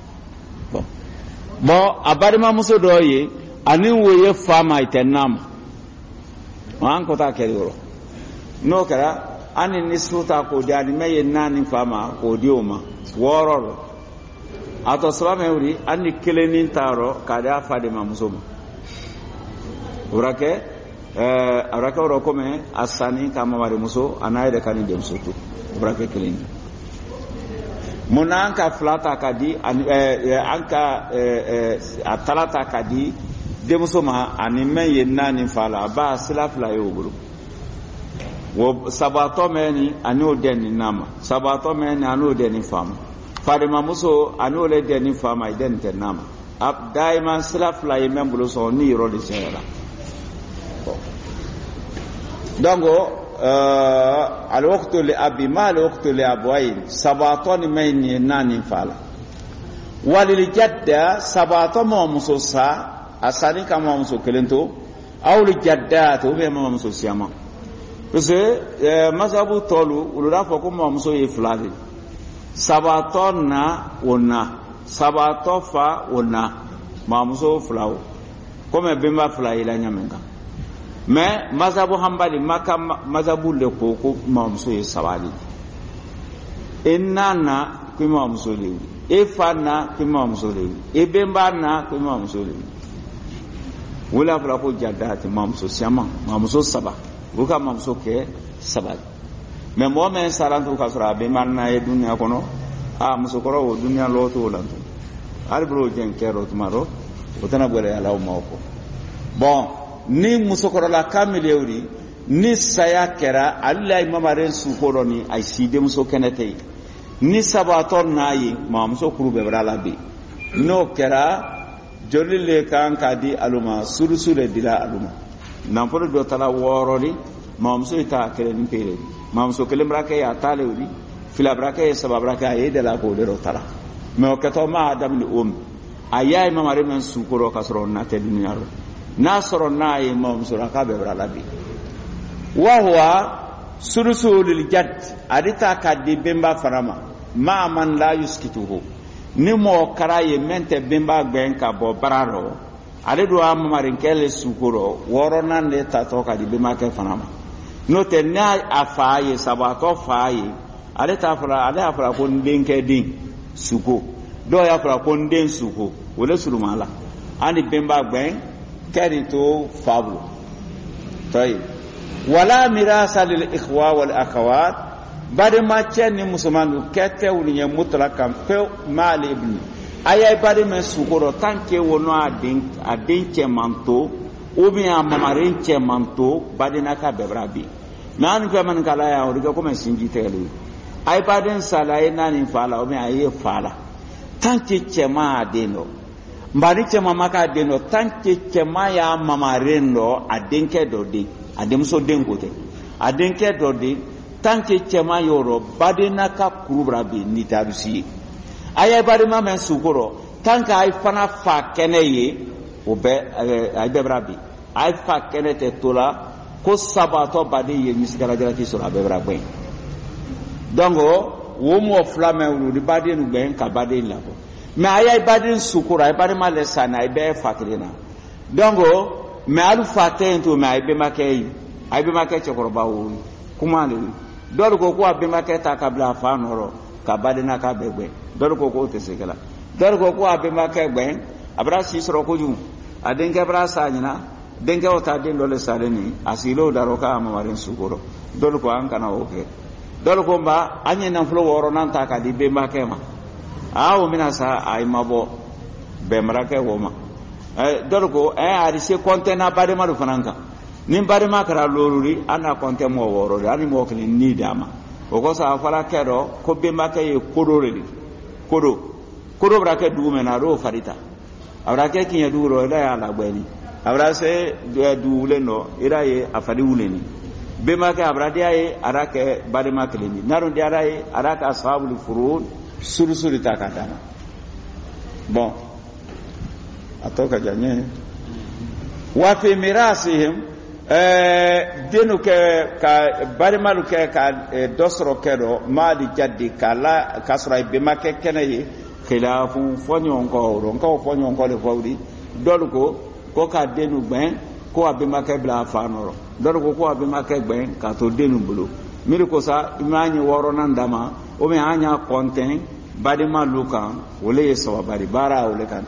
bo abarima muso doye أني ويه فاما يتنام وان كوتا كيرو no kara ani nisruta ko jadi meye nani fama ko dioma wororo ato salame wuri ani kelenin taro kada fade ma musoma urake urake ro kome asani kama mari muso anaide kani dem sotu urake keleni munanka flata kadi anka atalata kadi dem soma ani meye nani fala ba silafla yoburu wo sabato meni anu deni nama sabato meni anu deni fama fadima muso anu le deni fama idente nama ab daima silaf la yembulo so ni rodi sera dango al waqtu li abi ma al waqtu li abwayn sabato ni meni nani fala walil jadda sabato mo muso sa asani kama muso kelento aw li jadda to be mo muso siama parce que masabu tolu ulura fo ko mo muso ye flade sabato na wona sabato fa wona ma muso flawo comme bemba flaye la nyamenga mais masabu hambali maka masabu le ko ma muso ye sabali enana ko ma muso le e fana ko ma muso le e bemba na ko ma muso le wala fla ko jadati ma muso siama ma muso saba buka mamso ke sabal mais mo men sarantu ka sura be manna e dunya kono muso koro o dunya loto lantu albro jen kero tumaro otana bole ala o mako bon ni muso koro la kamile uri ni saya kera alla imamaren su koroni ay side muso kenete ni sabaton nayi mamso kurube brala bi no kera jolile kan kadi aluma surusure dila aluma nampolo do tala worori mamso ita kelen pere mamso kelen brake ya talewdi fila brake sabab brake ay de la ko de tala me o kato ma adam li ayay mamare men sukoro kasro na teliniaro nasro nayi mamso rakabe brala bi wa huwa surusul jadd adita kaddi bemba farama ma man la yuskituhu ni mo karaye mente bemba gben ka bo bararo ale do amamarin kele sukuro worona ne tatoka di bemake fanama no te na afaye sabato faye ale ta fara ale afara ko ndenke din suko do ya fara ko nden suko wole sulumala ani bemba gben keri to fablo tay wala mirasa lil ikhwa wal akhawat bade ma chen musulmanu kete wunya mutlaqan fe mal ibn ayay bade men sukoro tanke wono adin chemanto ou bien amamarin chemanto bade naka bebrabi nan fe man kala ya o ko men sinji telu ay bade sala nan fala ou bien ay fala tanke chema adeno mbari chema maka adeno tanke chema ya amamarin no adenke dodi ademso dengote adenke dodi tanke chema yoro bade naka kurubrabi nitabisi ayay bari ma men sukoro tanka ay fana fa keneye o be ay bebrabi ay fa kenete tola ko sabato bade ye miskala jara ki sura bebrabwen dongo wo mo flame wu di bade nu ben ka bade la ko me ayay bade sukoro ay bari ma le sana ay be fakrina dongo me alu faten to me ay be makay ay be makay chokoro bawo kuma le dor ko ko be makay ta kabla fa noro ka bade na ka begbe dor ko te segala dor ko abe ma ka gben abra si soro ko ju aden ke bra sa nyina denke o ta den dole saleni asilo daro ka amarin sukoro dole ko an kana oke dole ko ba anye nan flo woro nan ta ka di be ma kema awo mina sa ay mabo be marake woma dole ko ari se kontena bare maru fananka nin bare ma kara loruri ana konte mo woro ani mo kini ni dama o ko sa fala kedo ko be ma kay kodo brake dume na ro farita abrake kinya duro da ya la gbeni abrase duule no iraye afadi wuleni be ma ka abrade ay arake bare ma keleni naru di araye araka ashabul furud suru ta kadana bon atoka janye wa fi mirasihim denu ke ka bare malu ke ka dosro kedo mali jaddi kala kasra be ma ke kenayi khilafu fonyon ko fonyon ko le fawdi dolu ko ka denu gben ko abe ma ke bla fanoro dolu ko abe ma ke gben ka to denu bulu miri ko sa imani woro nan dama o me anya konten badi malukan wole so bari bara wole kan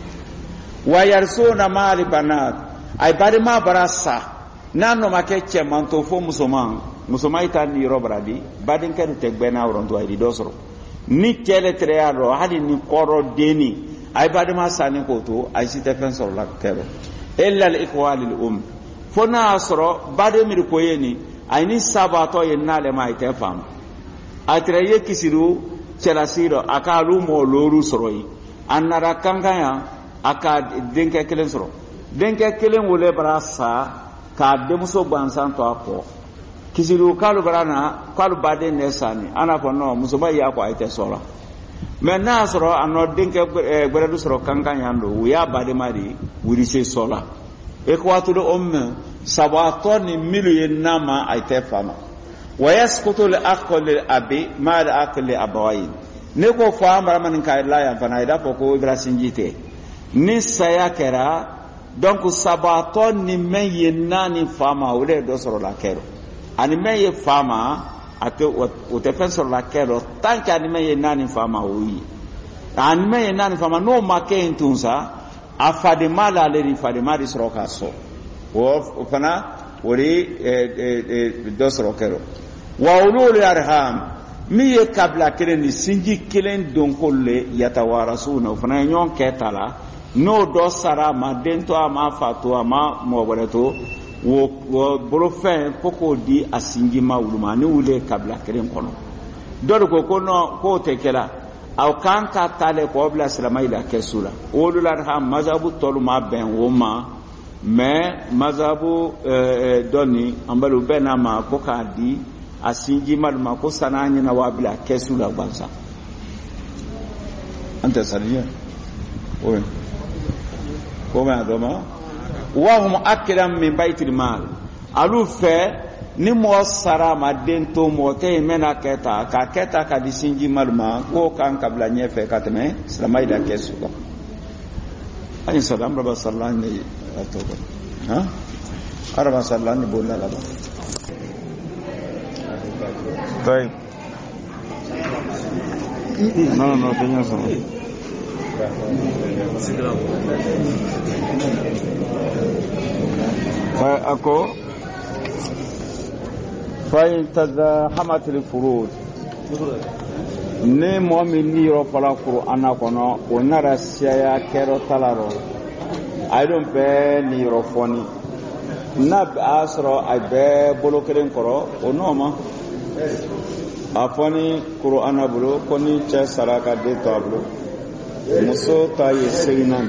wa yarsuna mali banat ay badi ma barasa nano make cheman to fo musoman ita ni robradi badin kan te gbena woron to ay dosro ni kele trearo hali ni koro deni ay badi ma sani ko to ay si defensor la kero illa al ikhwal al fona asro badi mi ko yeni ay ni sabato yenale ma ite fam atraye kisiru celasiro akalu mo loru soroi annara kankanya aka denke kelen soro denke kelen wole barasa ka demuso bansan to ako kisiru kalu barana kalu bade nesani ana ko no musoba ya ko ayte sola menna soro anno denke gberedu soro kankanya ndo ya bade mari wuri se sola e ko atudo sabato ni milu yenama ayte fama wayasqutu al-aql abi ma al-aql abawain ne ko fa amara man kai la ya fana ida ko ibrasin jite ni saya kera donc sabato ni men yenani fama wure do soro la kero ani men ye fama ate o te fen soro la kero tanki ani men yenani fama wi ani men yenani fama no make intunsa afade mala le ri fade mari soro kaso o fana wori do soro kero wa ulul arham mi ye kabla kelen ni sinji kelen don kolle yatawarasuna fana nyon ketala no do sara ma dento ama fatu ama mo boleto wo borofen koko di asingi ma wuluma ni wule kabla kelen kono do ko no ko tekela aw kan ka tale ko bla salama ila kesula ulul arham mazabu toluma ben woma mais mazabu doni ambalu benama ko ka di asinji maluma ko sananya na wabila kesula bansa anta saliya oy ko ma doma wa hum akram min baitil mal alu fe ni mo sara ma dento mo te mena keta ka di sinji maluma ko kan kabla nyefe katme salama ida kesula ani salam rabba sallallahu alaihi wasallam ha araba sallallahu ni bolla la طيب no tenía eso فأكو فإن تزاحمت الفروض ne mu'min ni ro fala qur'ana kono onara siya kero talaro I don't be ni ro foni nab asro abe bolo kelen koro onoma afoni qur'ana bulo koni che saraka de tablo muso tayi seinan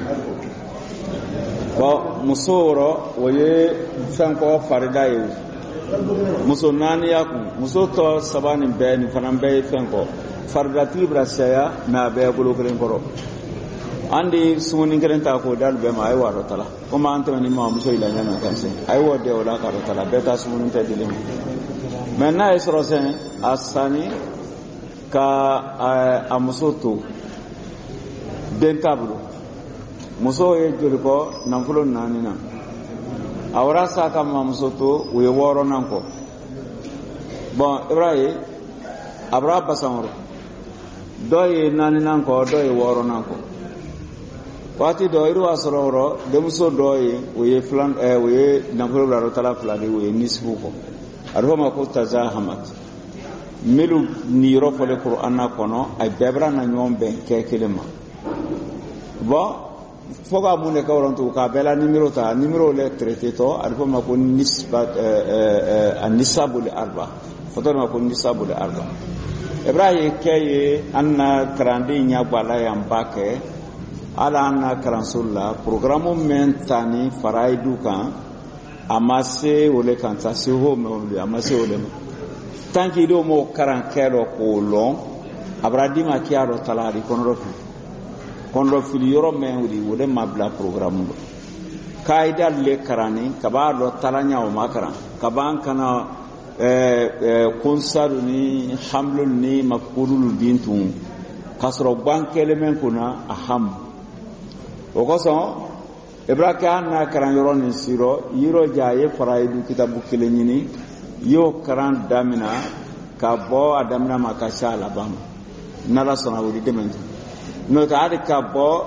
ba musoro woye sanko farida yi muso nani yaku muso to sabani be ni fanan be fenko farida tibra saya na be bolo kelen koro andi sumuni kelen ta ko dal be ma ay waro tala kuma ante ni ma muso ila nyama kanse ay wode wala ka tala beta sumuni ta dilim menna isrosen asani ka amusoto den tablo muso ye juriko namfulo nanina awra saka mamusoto we woro nanko bon ibrahim abra basamoro doye nanina ko doye woro nanko waati dɔ iri wa sɔrɔ yɔrɔ denmuso dɔ ye o ye nafolo bila tala fila de o ye nisifu kɔ a bɛ fɔ ma ko tazahamat minnu ni yɔrɔ fɔlen Kuranna kɔnɔ a bɛɛ bɛra na ɲɔgɔn bɛn kɛ kelen ma bon fo ka mun de kɛ yɔrɔ to k'a bɛɛ la numéro ta numéro le traité tɔ a bɛ fɔ ma ko nisabu le arba fɔ tɔ ma ko nisabu le arba Ibrahim kɛ ye an na kalanden ɲɛ bɔ a la yan ba kɛ ala an na kalanso la programme min ta ni farayidu kan a ma se o le kan ta se ho mɛ a ma se o le ma tant que do mo karan kɛlɔ k'o lɔn a bɛra di ma k'iya dɔ tala di kɔnɔdɔ fili yɔrɔ mɛn wuli o de ma bila programme dɔ kaida le karani ka b'a dɔ tala ɲa o ma karan ka b'an kana konsaru ni hamlu ni mafululu bin tun k'a sɔrɔ gban kɛlen mɛn kunna a ham o kosɔn Ibrahim n'a karan yɔrɔ nin sirɔ yɔrɔ ja a ye farayidu kitabu kelen ɲini y'o karan damina ka bɔ a damina ma ka se a laban ma n'Ala sɔnna o di dɛmɛ n'o tɛ hali ka bɔ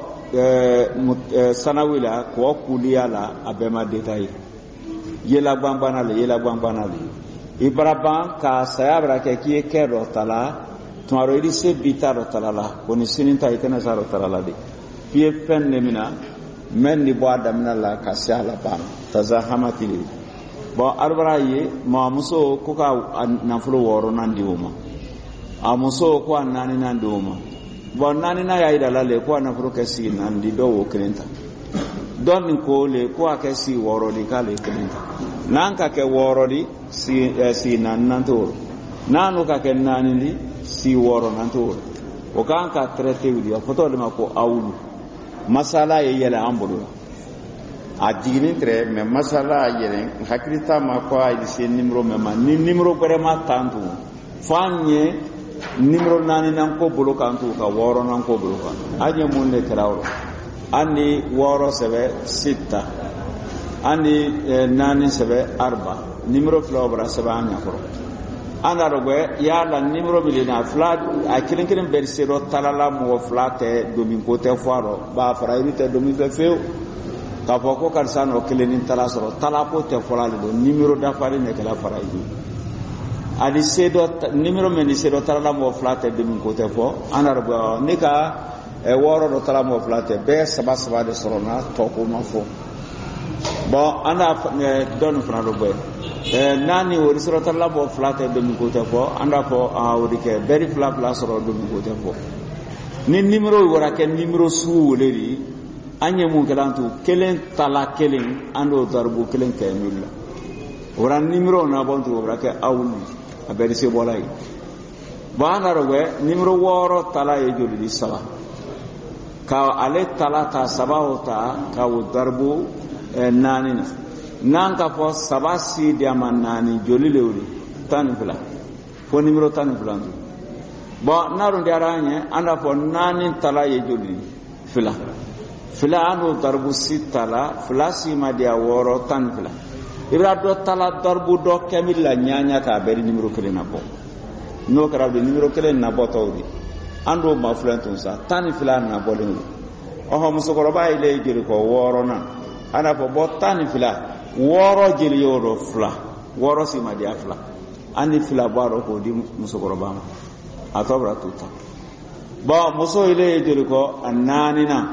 sanawi la k'o kuliya la a bɛɛ ma détaillé yelagban bana le i bara ban ka saya bɛra kɛ k'i ye kɛ dɔ ta la tuma dɔ i se bi ta dɔ ta la o ni sini ta i tɛna se a dɔ ta la de f'i ye fɛn de mina mɛ ni bɔ a damina la ka se a laban tazahamati de bon arabara ye mamuso ko ka nafolo 6 nan di o ma a muso ko a 4 nan di o ma bon 4 nan ya ida la le ko a nafolo kɛ sigi 4 di dɔw o 1 ta dɔn ko le ko a kɛ sigi 6 di k'ale 1 ta n'an ka kɛ 6 di sigi 4 nan t'o n'an ka kɛ 4 di sigi 6 nan t'o o kan ka traité wuli a fɔtɔ de ma ko awulu masala ye yɛlɛ an bolo a jiginin tɛ mais masala a yɛlɛ hakili t'a ma ko a se numéro min ma ni numéro wɛrɛ ma tan tun fo an ye numéro 4 nan ko bolo kan tu ka 6 nan ko bolo kan an ye mun de kɛra o an ni 6 sɛbɛ 6 an ni 4 sɛbɛ 4 numéro fila o bara sɛbɛ an ɲakɔrɔ an da dɔgɔ yala numéro min na fila a kelen bɛɛ se dɔ talala mɔgɔ fila tɛ domin ko tɛ fɔ a rɔ ba fara iri tɛ domin fɛ fewu k'a fɔ ko karisa n'o kelen ni tala sɔrɔ tala ko tɛ fɔla de don numéro dafalen de kɛla fara iri ani se dɔ numéro min ni se dɔ talala mɔgɔ fila tɛ domin ko tɛ fɔ an da dɔgɔ ne ka 6 dɔ tala mɔgɔ fila tɛ bɛɛ 3 de sɔrɔ na tɔ ko ma fɔ bon an da dɔnni fana dɔ bɔ nani o sɔrɔ tala mɔgɔ fila tɛ domin ko tɛ fɔ an da fɔ o de kɛ bɛri fila sɔrɔ domin ko tɛ fɔ ni numéro wara kɛ numéro sugu wele de an ye mun kɛla tu kelen tala kelen an do darbu kelen kɛ mil la wara numéro na bon tu wara kɛ awuli a bɛri se bɔla yi bon an da dɔgɔ numéro 6 tala ye joli di 3 ka ale tala ta 3 o ta ka o darbu 4 na n'an ka fɔ 3 si di a ma 4 joli le wuli 12 fo numéro 12 bon n'a dun diyara an ye an da fɔ 4 tala ye joli fila an do darbu 6 tala fila si ma di a 6 12 i b'a dɔ tala darbu dɔ kɛmil la ɲaɲa k'a bɛɛ di numéro 1 na bɔ n'o kɛra bi numéro 1 na bɔtɔw di an do ma filɛ tun sa 12 na bɔlen do ɔhɔ musokɔrɔba ye le jeli kɔ 6 na an da fɔ bɔ 12 6 jeli y'o dɔ 2 6 si ma di a 2 an ni 2 b'a dɔ k'o di musokɔrɔba ma a tɔ bɛra tu ta bon muso ye le jeli kɔ a 4 na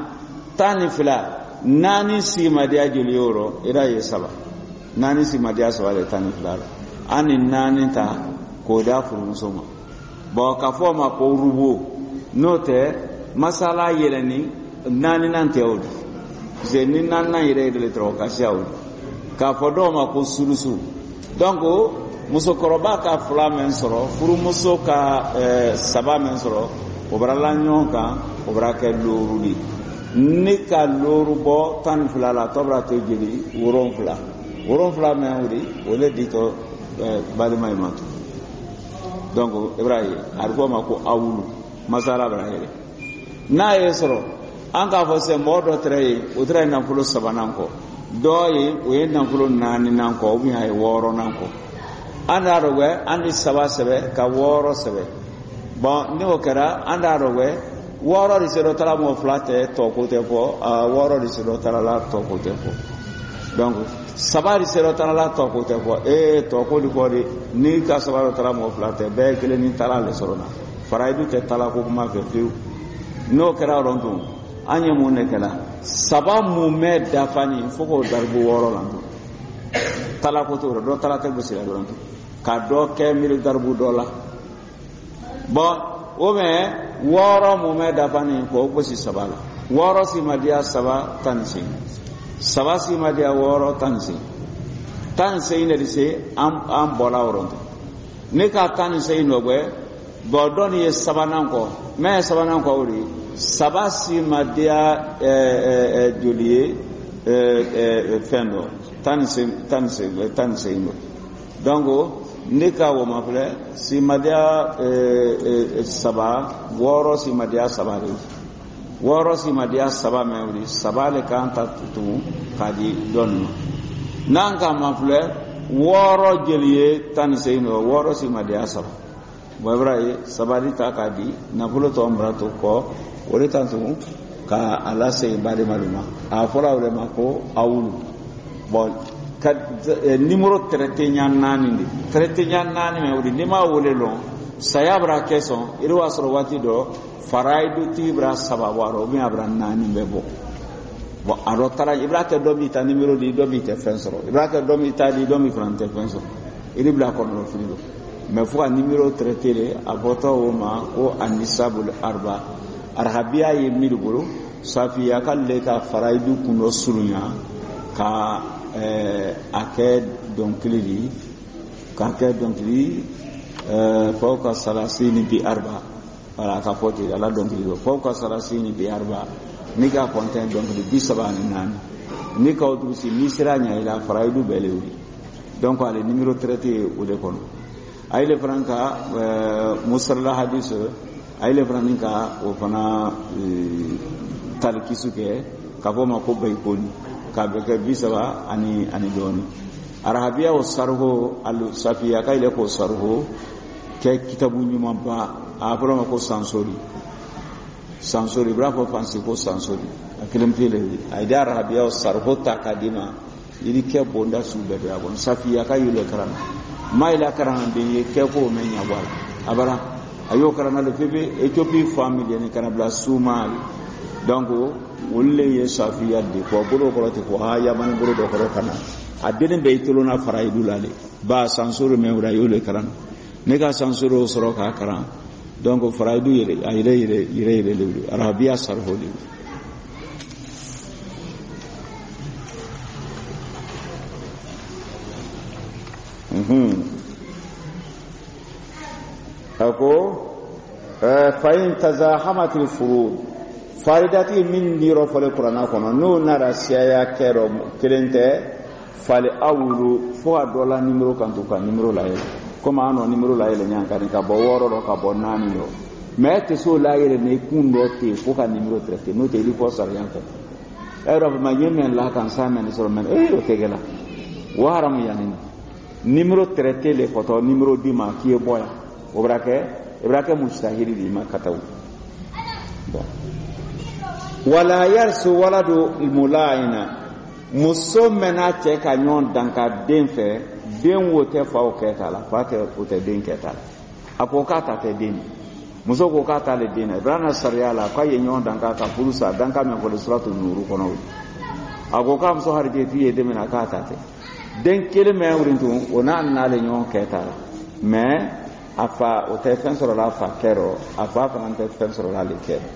12 si ma di a jeli y'o dɔ ira ye 3 4 si ma di a 3 le 12 la an ni 4 ta k'o da furumuso ma bon ka fɔ ma ko rubo n'o tɛ masala yɛlɛni 4 nan tɛ o di parce ni 4 nan yɛrɛ le tɔrɔ ka siya o di k'a fɔ dɔw ma ko surusu donc musokɔrɔba ka 2 min sɔrɔ furumuso ka 3 min sɔrɔ o bara la ɲɔgɔn kan o bara kɛ looru de ne ka looru bɔ 12 la tɔ bara to jeli 7 min wuli o le di tɔ balima ye ma tu donc Ibrahim a bɛ fɔ ma ko awulu masala bara yɛrɛ n'a ye sɔrɔ an k'a fɔ sisan mɔgɔ dɔ tɛrɛ ye o tɛrɛ ye nafolo 3 nan kɔ dɔ ye o ye nafolo 4 nan kɔ ou bien a ye 6 nan kɔ an da dɔgɔ an ni 3 sɛbɛ ka 6 sɛbɛ bon n'o kɛra an da dɔgɔ wɔɔrɔ de se dɔ taara mɔgɔ fila tɛ tɔ ko tɛ fɔ wɔɔrɔ de se dɔ taara la tɔ ko tɛ fɔ donc saba de se dɔ taara la tɔ ko tɛ fɔ tɔ ko de fɔ de ni ka saba dɔ taara mɔgɔ fila tɛ bɛɛ kelen ni taara ale sɔrɔ na farayidu tɛ taala ko kuma fɛ fiyewu n'o kɛra yɔrɔ tun an ye mun de kɛla saba mun bɛ dafa nin fo k'o daribu wɔɔrɔ la tun taala ko t'o la dɔ taala tɛ gosi la dɔrɔn tun ka dɔ kɛ miiri daribu dɔ la bon o mɛ wɔɔrɔ mun bɛ dafa nin k'o gosi saba la wɔɔrɔ si ma diya saba 18 saba si ma diya wɔɔrɔ 18 de se an bɔra yɔrɔ tun ne ka 18 nɔ bɛ bon dɔn ye sabanan kɔ mɛ sabanan kɔ o de saba si ma diya joli ye fɛn dɔ 18 donc ne ka wo ma filɛ si ma diya saba wɔɔrɔ si ma diya saba de wɔɔrɔ si ma diya saba mɛ o de saba le kan ta tutu k'a di dɔɔni ma n'an ka ma filɛ wɔɔrɔ jeli ye 18 wɔɔrɔ si ma diya saba bɔbara ye sabali ta k'a di nafolo tɔ mura to kɔ o de tan tugun ka a lase badenmalu ma a fɔra o de ma ko awulu bon ka numéro traité ɲa 4 de traité ɲa 4 mɛ o de n'i ma wele lɔn saya bɛra kɛ sɔn i b'a sɔrɔ waati dɔ farayidu tigi bɛra 7 wɔɔrɔ ou bien a bɛra 4 bɛ bɔ bon a dɔ taara i b'a kɛ dɔ b'i ta numéro di dɔ b'i tɛ fɛn sɔrɔ i b'a kɛ dɔ b'i ta di dɔ b'i fana tɛ fɛn sɔrɔ i ni bila kɔnɔ fili don mais fo ka numéro traité de a bɔtɔ o ma ko anisabul arba arahabiya ye miiri bolo safiya k'ale ka farayidu kun dɔ surunya ka a kɛ dɔnkili di k'a kɛ dɔnkili fo ka salasini bi arba voilà ka fɔ ten ala dɔnkili do fo ka salasini bi arba ni ka kɔntɛn dɔnkili 34 ni ka o dugusi ni sera ɲa i la farayidu bɛɛ le wuli donc ale numéro traité o de kɔnɔ aile fana ka musarla hadis aile fana ni ka o fana talkisu kɛ ka fɔ ma ko baykoni ka bɛ kɛ 30 ani dɔɔni arabiya o sarho al safiya ka ile ko sarho kɛ kitabu ɲuman ba a fɔra ma ko sansori bra fɔ fansi ko sansori a kelen pele a da arabiya o sarho ta kadima iri kɛ bonda su bɛɛ de abon safiya ka ile karana maila karana de ye kɛ ko men nya wala abara ayo karana le febe Ethiopie famille ni kana bla Somal donc wolle ye safiya de ko bolo ko te ko ha ya man bolo do ko kana adene be itolona faraidu lale ba sansuru me wura yo le karana ne ka sansuru soro ka karan donc faraidu yele ayire le arabiya sarholi ako fa'in tazahamatil furud faridati min diro fole qur'ana kono no nara siya kero kelente fale awulu fo adola numero kan to kan numero la yele comme ano numero la yele nyanka ni ka bo woro do ka bo nani yo mete so la yele ne kundo te fo ka numero traité no te li fo sar yanka ero ma yemen la kan sa men so men o tegela waram yanin numero traité le photo numero di ma ki e boya obrake mustahili di ma kataw bon wala yarsu waladu almulaina musomena te ka nyon danka den fe den wote fa o ketala fa ke o te den ketala akoka ta te den muso ko ka ta le den brana sariala ka ye nyon danka ka purusa danka me ko suratul nur kono akoka muso harje fiye de mena ka ta te den kele me wurintu ona na le nyon ketala mais afa o te fen soro la fa kero afa fa nan te fen soro la le kero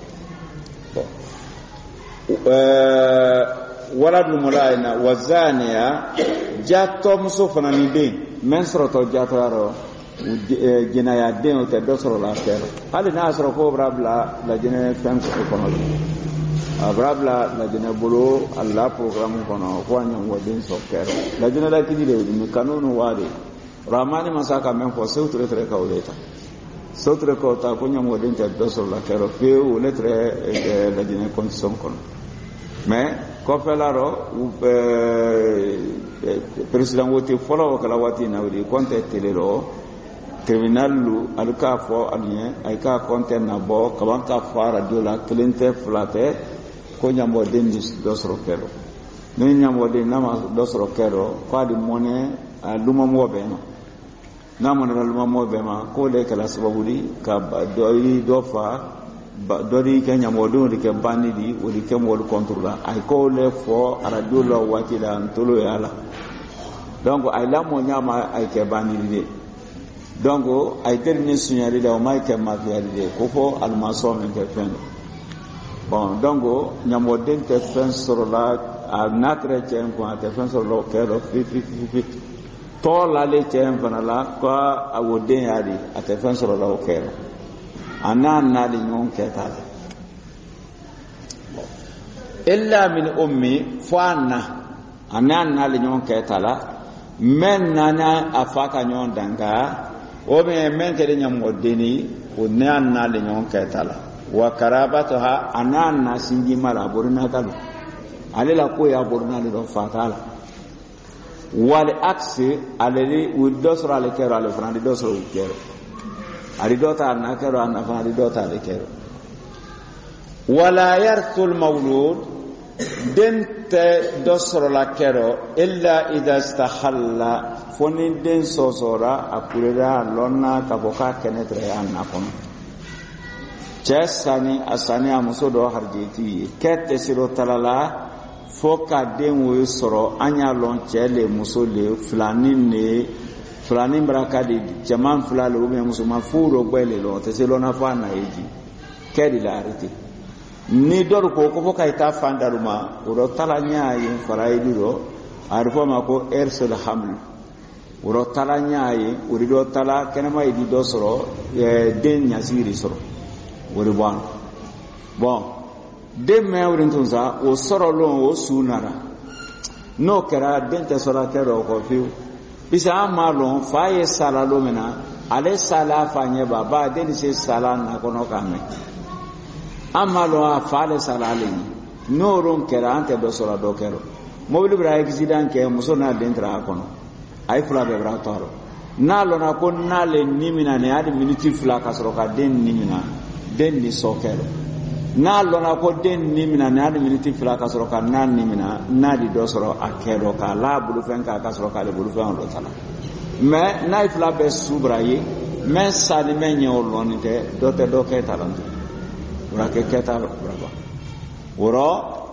waladul mulaina wazania jatto muso fana ni den men soro to jatto yaro jinaya den o te do soro la kero hali na soro ko brabla la jinaya fen ko kono brabla la jinaya bolo alla programme kono ko nyam wadin so kero la jinaya kidi de mi kanunu wade ramani masaka men fo seutre tre ka oleta seutre ko ta ko nyam wadin te do soro la kero fe o letre la jinaya condition kono mais ko felaro president wote folo kala wati na wadi konte telero tribunal lu alka fo alien ay ka konten na bo kaban ka fara radio la klente flate ko nyambo dendis dosro kero ni nyambo de nama dosro kero ko di mone luma mobe no namona luma mobe ma ko le kala sababudi ka do fa dori ke nyambo do di ke bani di o di ke mol contrôle ay ko le fo radio la wati la ntolo yala donc ay la mo nyama ay ke bani di donc ay terni sunyari da o mai ke ma di ko fo almaso men ke fen bon donc nyambo den te fen sur la a natre chen ko te fen sur lo ke ro fi to la le chen fana la ko a wo den yari a te fen sur lo ke ro anan na di nyon ke ta illa min ummi fana anan na di nyon ke ta la men nana afaka nyon danga o me men ke de nyambo deni o nan na di nyon ke ta la wa karabataha anan na sinji mala burna kalu alela ko ya burna le do fatala wal aksi aleli udosra le kero ale frandi dosro kero ali dota na kero ana frandi dota le kero wala yarthul mawlud dente dosro la kero illa idha istahalla foni den sosora akurera lonna kaboka kenetre anna kono Cesani asani amuso do harjeti kete siro talala foka den wo soro anya lon chele muso le flani braka di jaman flale o me muso ma furo gbele lo te se lo na fa na eji kedi la ariti ni dor ko foka ita fandaruma o do talanya yin faraidi ro arfo ma ko ersel haml o do talanya yin o do tala kenema idi do soro den nyasiri soro wori bon de me wurin tunza o soro lo o sunara no kera dente sora kero ko fiu bisa amalon faye sala lo mena ale sala fanye baba de se sala na kono kame amalo a fale sala le no ron kera ante do sora do kero mobili bra accident ke muso na dentra kono ay fula be bra toro na lo na ko na le nimina ne adi minute fula ka soro ka den nimina den ni sokero na lona ko den ni mina na ni miniti fila ka soro ka na ni mina na di do soro akero ka la bulu fen ka soro ka le bulu fen do tala me na ifla be subraye men sa ni men nyo loni te do te do ke talantu ora ke ta brava oro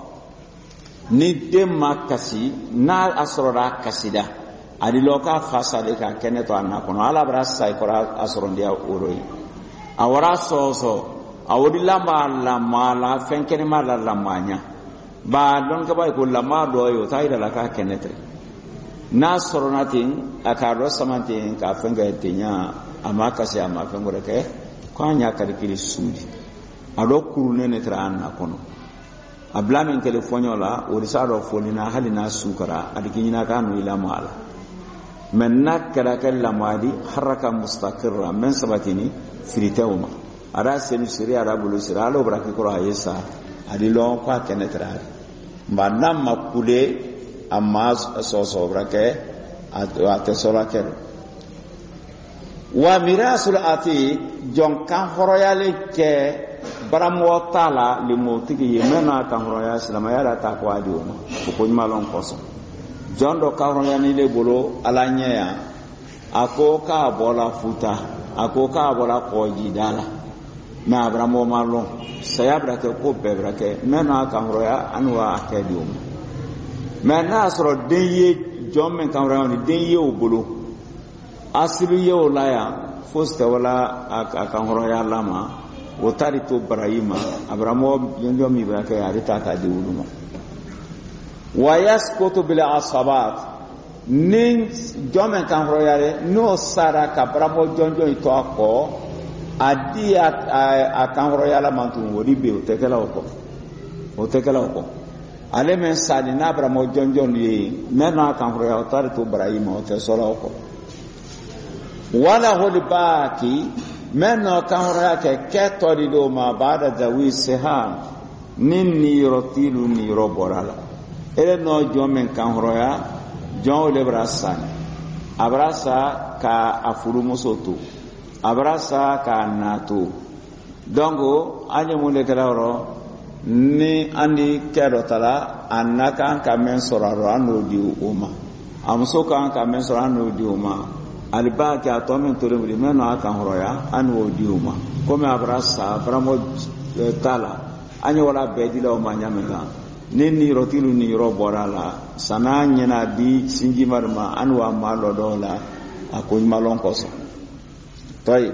ni de makasi na asrora kasida adi loka fasade ka keneto anna kono ala brasa ikora asrondia oroi awara soso awodi lama la fenkene mala lamanya ba don ka bay ko lama do yo tayda la ka kenetre na soronatin akaro samantin ka fenga tinya amaka se ama fengore ke ko anya ka dikiri sudi ado kurune ne tra anna kono ablamen telefonyo la o risado folina halina sukara adikinyina kanu ila mala menna kala kala madi haraka mustaqirra men sabatini firitewma ara senu siri ara bulu sira lo braki ko ayesa adi lo kwa kenetra manam makule amma so brake ate solake wa mirasul ati jonkan horoyale ke baramo tala limotigi yemena kan horoya salama yala ta ko adi ono ko nymalon koso jondo ka horoyani le bolo alanya ako ka bola futa ako ka bola ko jidala na abramo malon sayabra ke ko bebra ke mena kan roya anwa akedium mena soro denye jomme kan roya ni denye obolo asiru ye olaya fosta wala akan roya lama wotari to ibrahima abramo yondo mi bra ke arita ka di uluma wayasqutu bil asabat nin jomme kan roya no sara ka abramo jonjo ito ako adi akan royala mantu wori be o tekela oko ale men sadi na bra mo jonjon yi mena akan royala tar to ibrahim o te sola oko wala hol baki mena akan royala ke keto di do ma bada zawi seham ninni rotilu ni roborala ele no jomen kan royala jon le brasani abrasa ka afuru musoto abrasa ka nato donc anye mun le kala ni andi kero tala annaka an ka men soraro anu di uma amso kan ka men soraro anu di uma alba ka to men to re men aka horoya anu di uma comme abrasa bramo tala anye wala be di lo manyamela ni rotilu ni roborala sananya na di sinji marma anu wa malo dola aku malon koso tay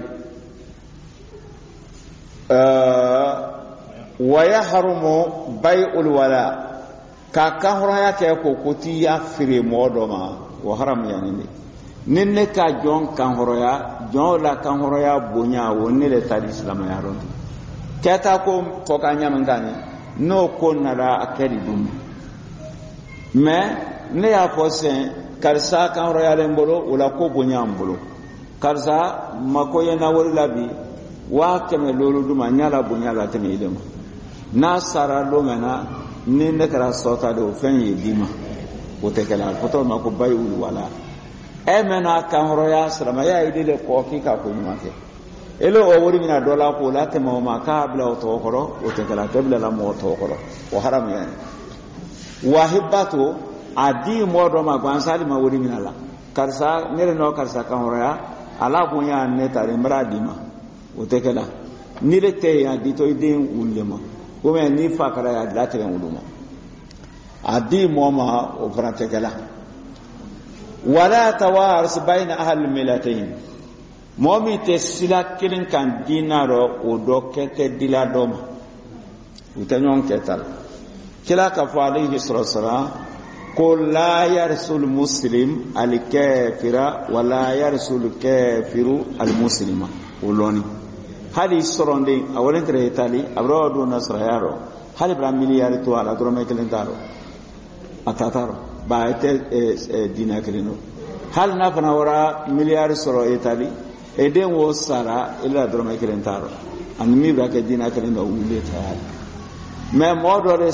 wa yahrumu bai'ul wala ka horoya ke ko koti ya fire modoma wa haram yani ninne ka jon kan horoya jon la kan horoya bonya wonni le tadi islam ya ron keta ko ka nyam ngani no ko nara akedi dum mais ne ya fosen karsa kan horoya le mbolo wala ko bonya mbolo karsa makoye na wori labi wa keme lolu duma nyala bonya la teme ilema na sara lo mena ni ne kara sota do fen yedima o te kala foto ma ko bayu wala e mena kan horoya salama ya idile ko ki ka ko nyumake elo o wori mina dola ko la te ma ka bla o to koro o te kala tebla la mo to koro o haram yani wahibatu adi mo do ma gwansali ma wori mina la karsa nere no karsa kan horoya ala ko ya ne tare mradima o te kala ni le te ya dito idin ulema kome ni fakara ya latere nguluma adi moma o fratekala wala tawars baina ahli millatayn momi te sila kilin kan dinaro o do kete diladoma utanyon ketal kila ka fa alayhi sallallahu qul la yarsul muslim al kafira wala yarsul kafiru al muslima uloni hali soronde awolentre itali abro do nasrayaro hali bra miliyari to ala drome kelentaro atataro ba ete dina kelino hal na fana wara miliyari soro itali eden wo sara ila drome kelentaro an mi bra ke dina kelendo ule tayal me modore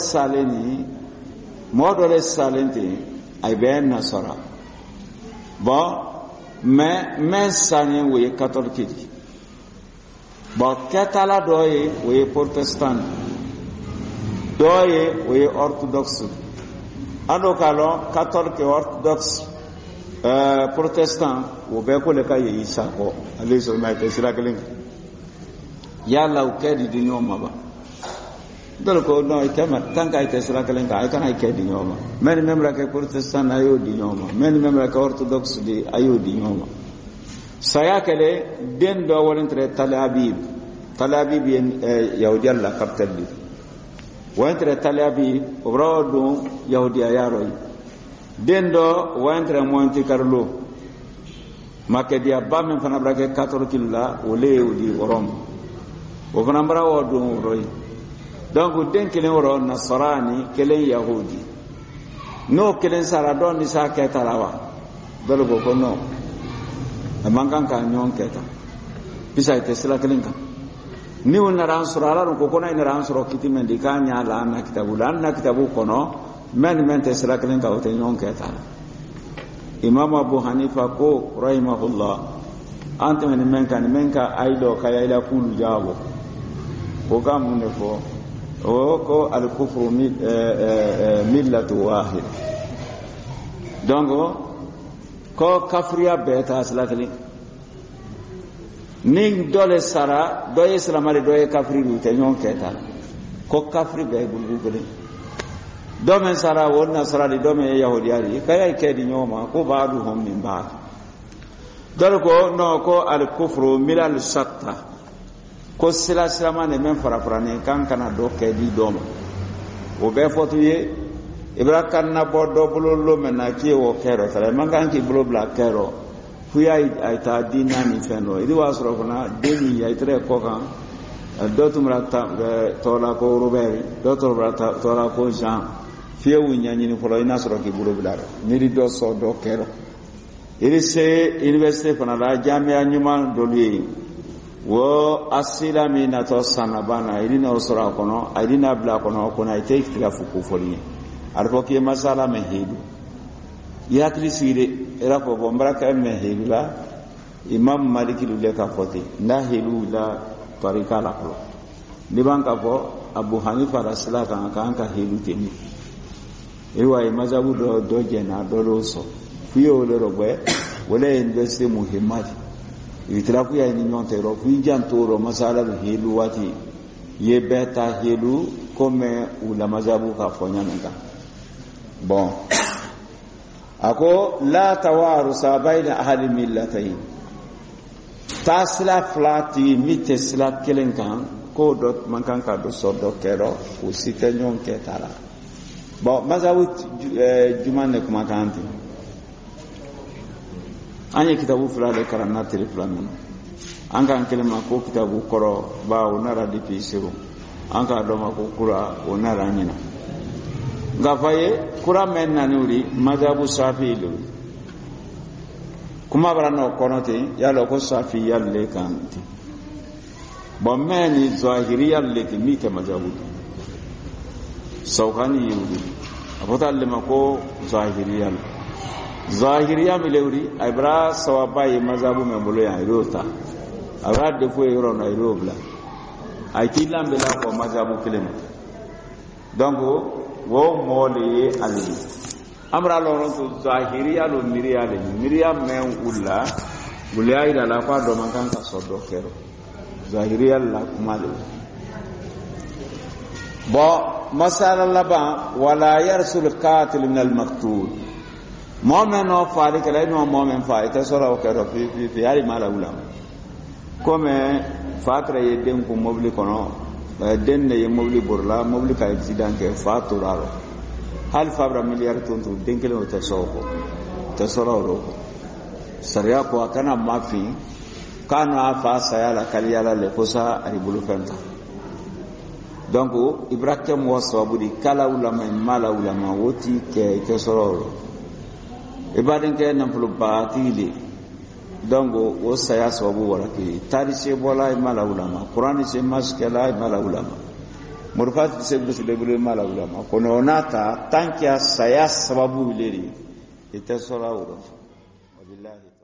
salenti ay ben nasara ba me sanye we catholique ba katala doye we protestant doye we orthodox ando kalo catholic orthodox protestant wo be ko le kay isa ko aliso ma te sira kelin yalla o kedi di nyoma ba dol ko no ikama tanka ite sira kelin ka ay kana kedi nyoma men memra ke protestant ayo di nyoma men memra ke orthodox di ayo di nyoma saya kele den do wolentre Tel Aviv yahudiya la kaptali wolentre Tel Aviv obrodo yahudiya yaroi den do wolentre Monte Carlo makedia bamen fana brake 4 killa ole udi orom o fana mbara wodo roi donc den kelen woro nasrani kelen yahudi no kelen sara don ni sa ketalawa dolo ko no amangan ka nyon keta bisa ite sila kelinka ni wona ran surala ko kona ina ran suro kitimen di kanya la na kitabu kono men te sila kelinka o te nyon keta imam abu hanifa ko rahimahullah ante men ka aido kaya ila kulu jawo ko kam ne fo o ko al kufru millatu wahid donc ko kafriya beta aslatali ning dole sara doye islamale doye kafri rute nyon keta ko kafri be bulbule domen sara wonna sara di domen yahudiyari kaya kedi nyoma ko baadu hom min baad dole ko no ko al kufru milal shatta ko sila silamane men farafrane kan kana do kedi doma o be fotuye ibrakan na bodo bulolo mena ki wo kero tale mangan ki bulo bla kero fuya ay ta dina ni feno idi wasro kona deni ay tre ko kan dotum rata tola ko roberi dotum rata tola ko jean fiewu nyanyi ni folo ina soro ki bulo bla miri do so do kero idi se université fana la jamia nyuma do li wo asila mi na to sanabana idi na soro kono idi na bla kono kona ite ikhtilafu ku foli arko ki masala mehidu yatri sire era ko bombra ka mehidu la imam maliki le ka foti nda helu la tarika la ko liban ka fo abu hanifa rasula kan ka helu teni e wa mazabu do jena do lo so fiyo le robe wala investe muhimmati itirafu ya ni nyonte ro fi jantoro masala helu wati ye beta helu comme la mazabu ka fo nyamanga bon ako la tawarusa bayna ahli millatayn tasla flati mite sla kelenkan ko dot mankan ka do so do kero o site nyon ke tara bon mazawu jumane kuma kanti anya kitabu fulale karana tele fulani anga kelema ko kitabu koro ba onara dipisiru anga do ma ko kura onara nyina ngafaye kura menna nuri mazabu safilu kuma barano konote yalo ko safi yalle kanti bomani zahiri yalle timite mazabu sawkani yuri abota lema ko zahiri yalle zahiri yamilewri ibra sawabai mazabu membolo ya irota abra defo yoro na irobla akila mbela ko mazabu kilema donc wo mole ali amra loron to zahiriya lo miriya men ulla bulya ila la kwa do man kan ka sodo kero zahiriya la kumalo ba masala laba wala yarsul qatil min al maqtul mu'min wa farik la no mu'min fa ita sura kero fi ali mala ulama comme fatra yeden ko mobli kono denne ye mobli burla mobli ka accident ke faturaro hal fabra miliyar tonto denkele o tesoro sariya ko kana mafi kana fa sayala kaliyala le kosa ari bulu fenta donc ibrahim wasabudi kala ulama mala ulama woti ke tesoro ibaden ke nampulu batili donc o saya sababu wala ki tarisi bola mala ulama qur'ani se maskela mala ulama murfat se bulu mala ulama kono nata tankia saya sababu leri ite sura uro wabillahi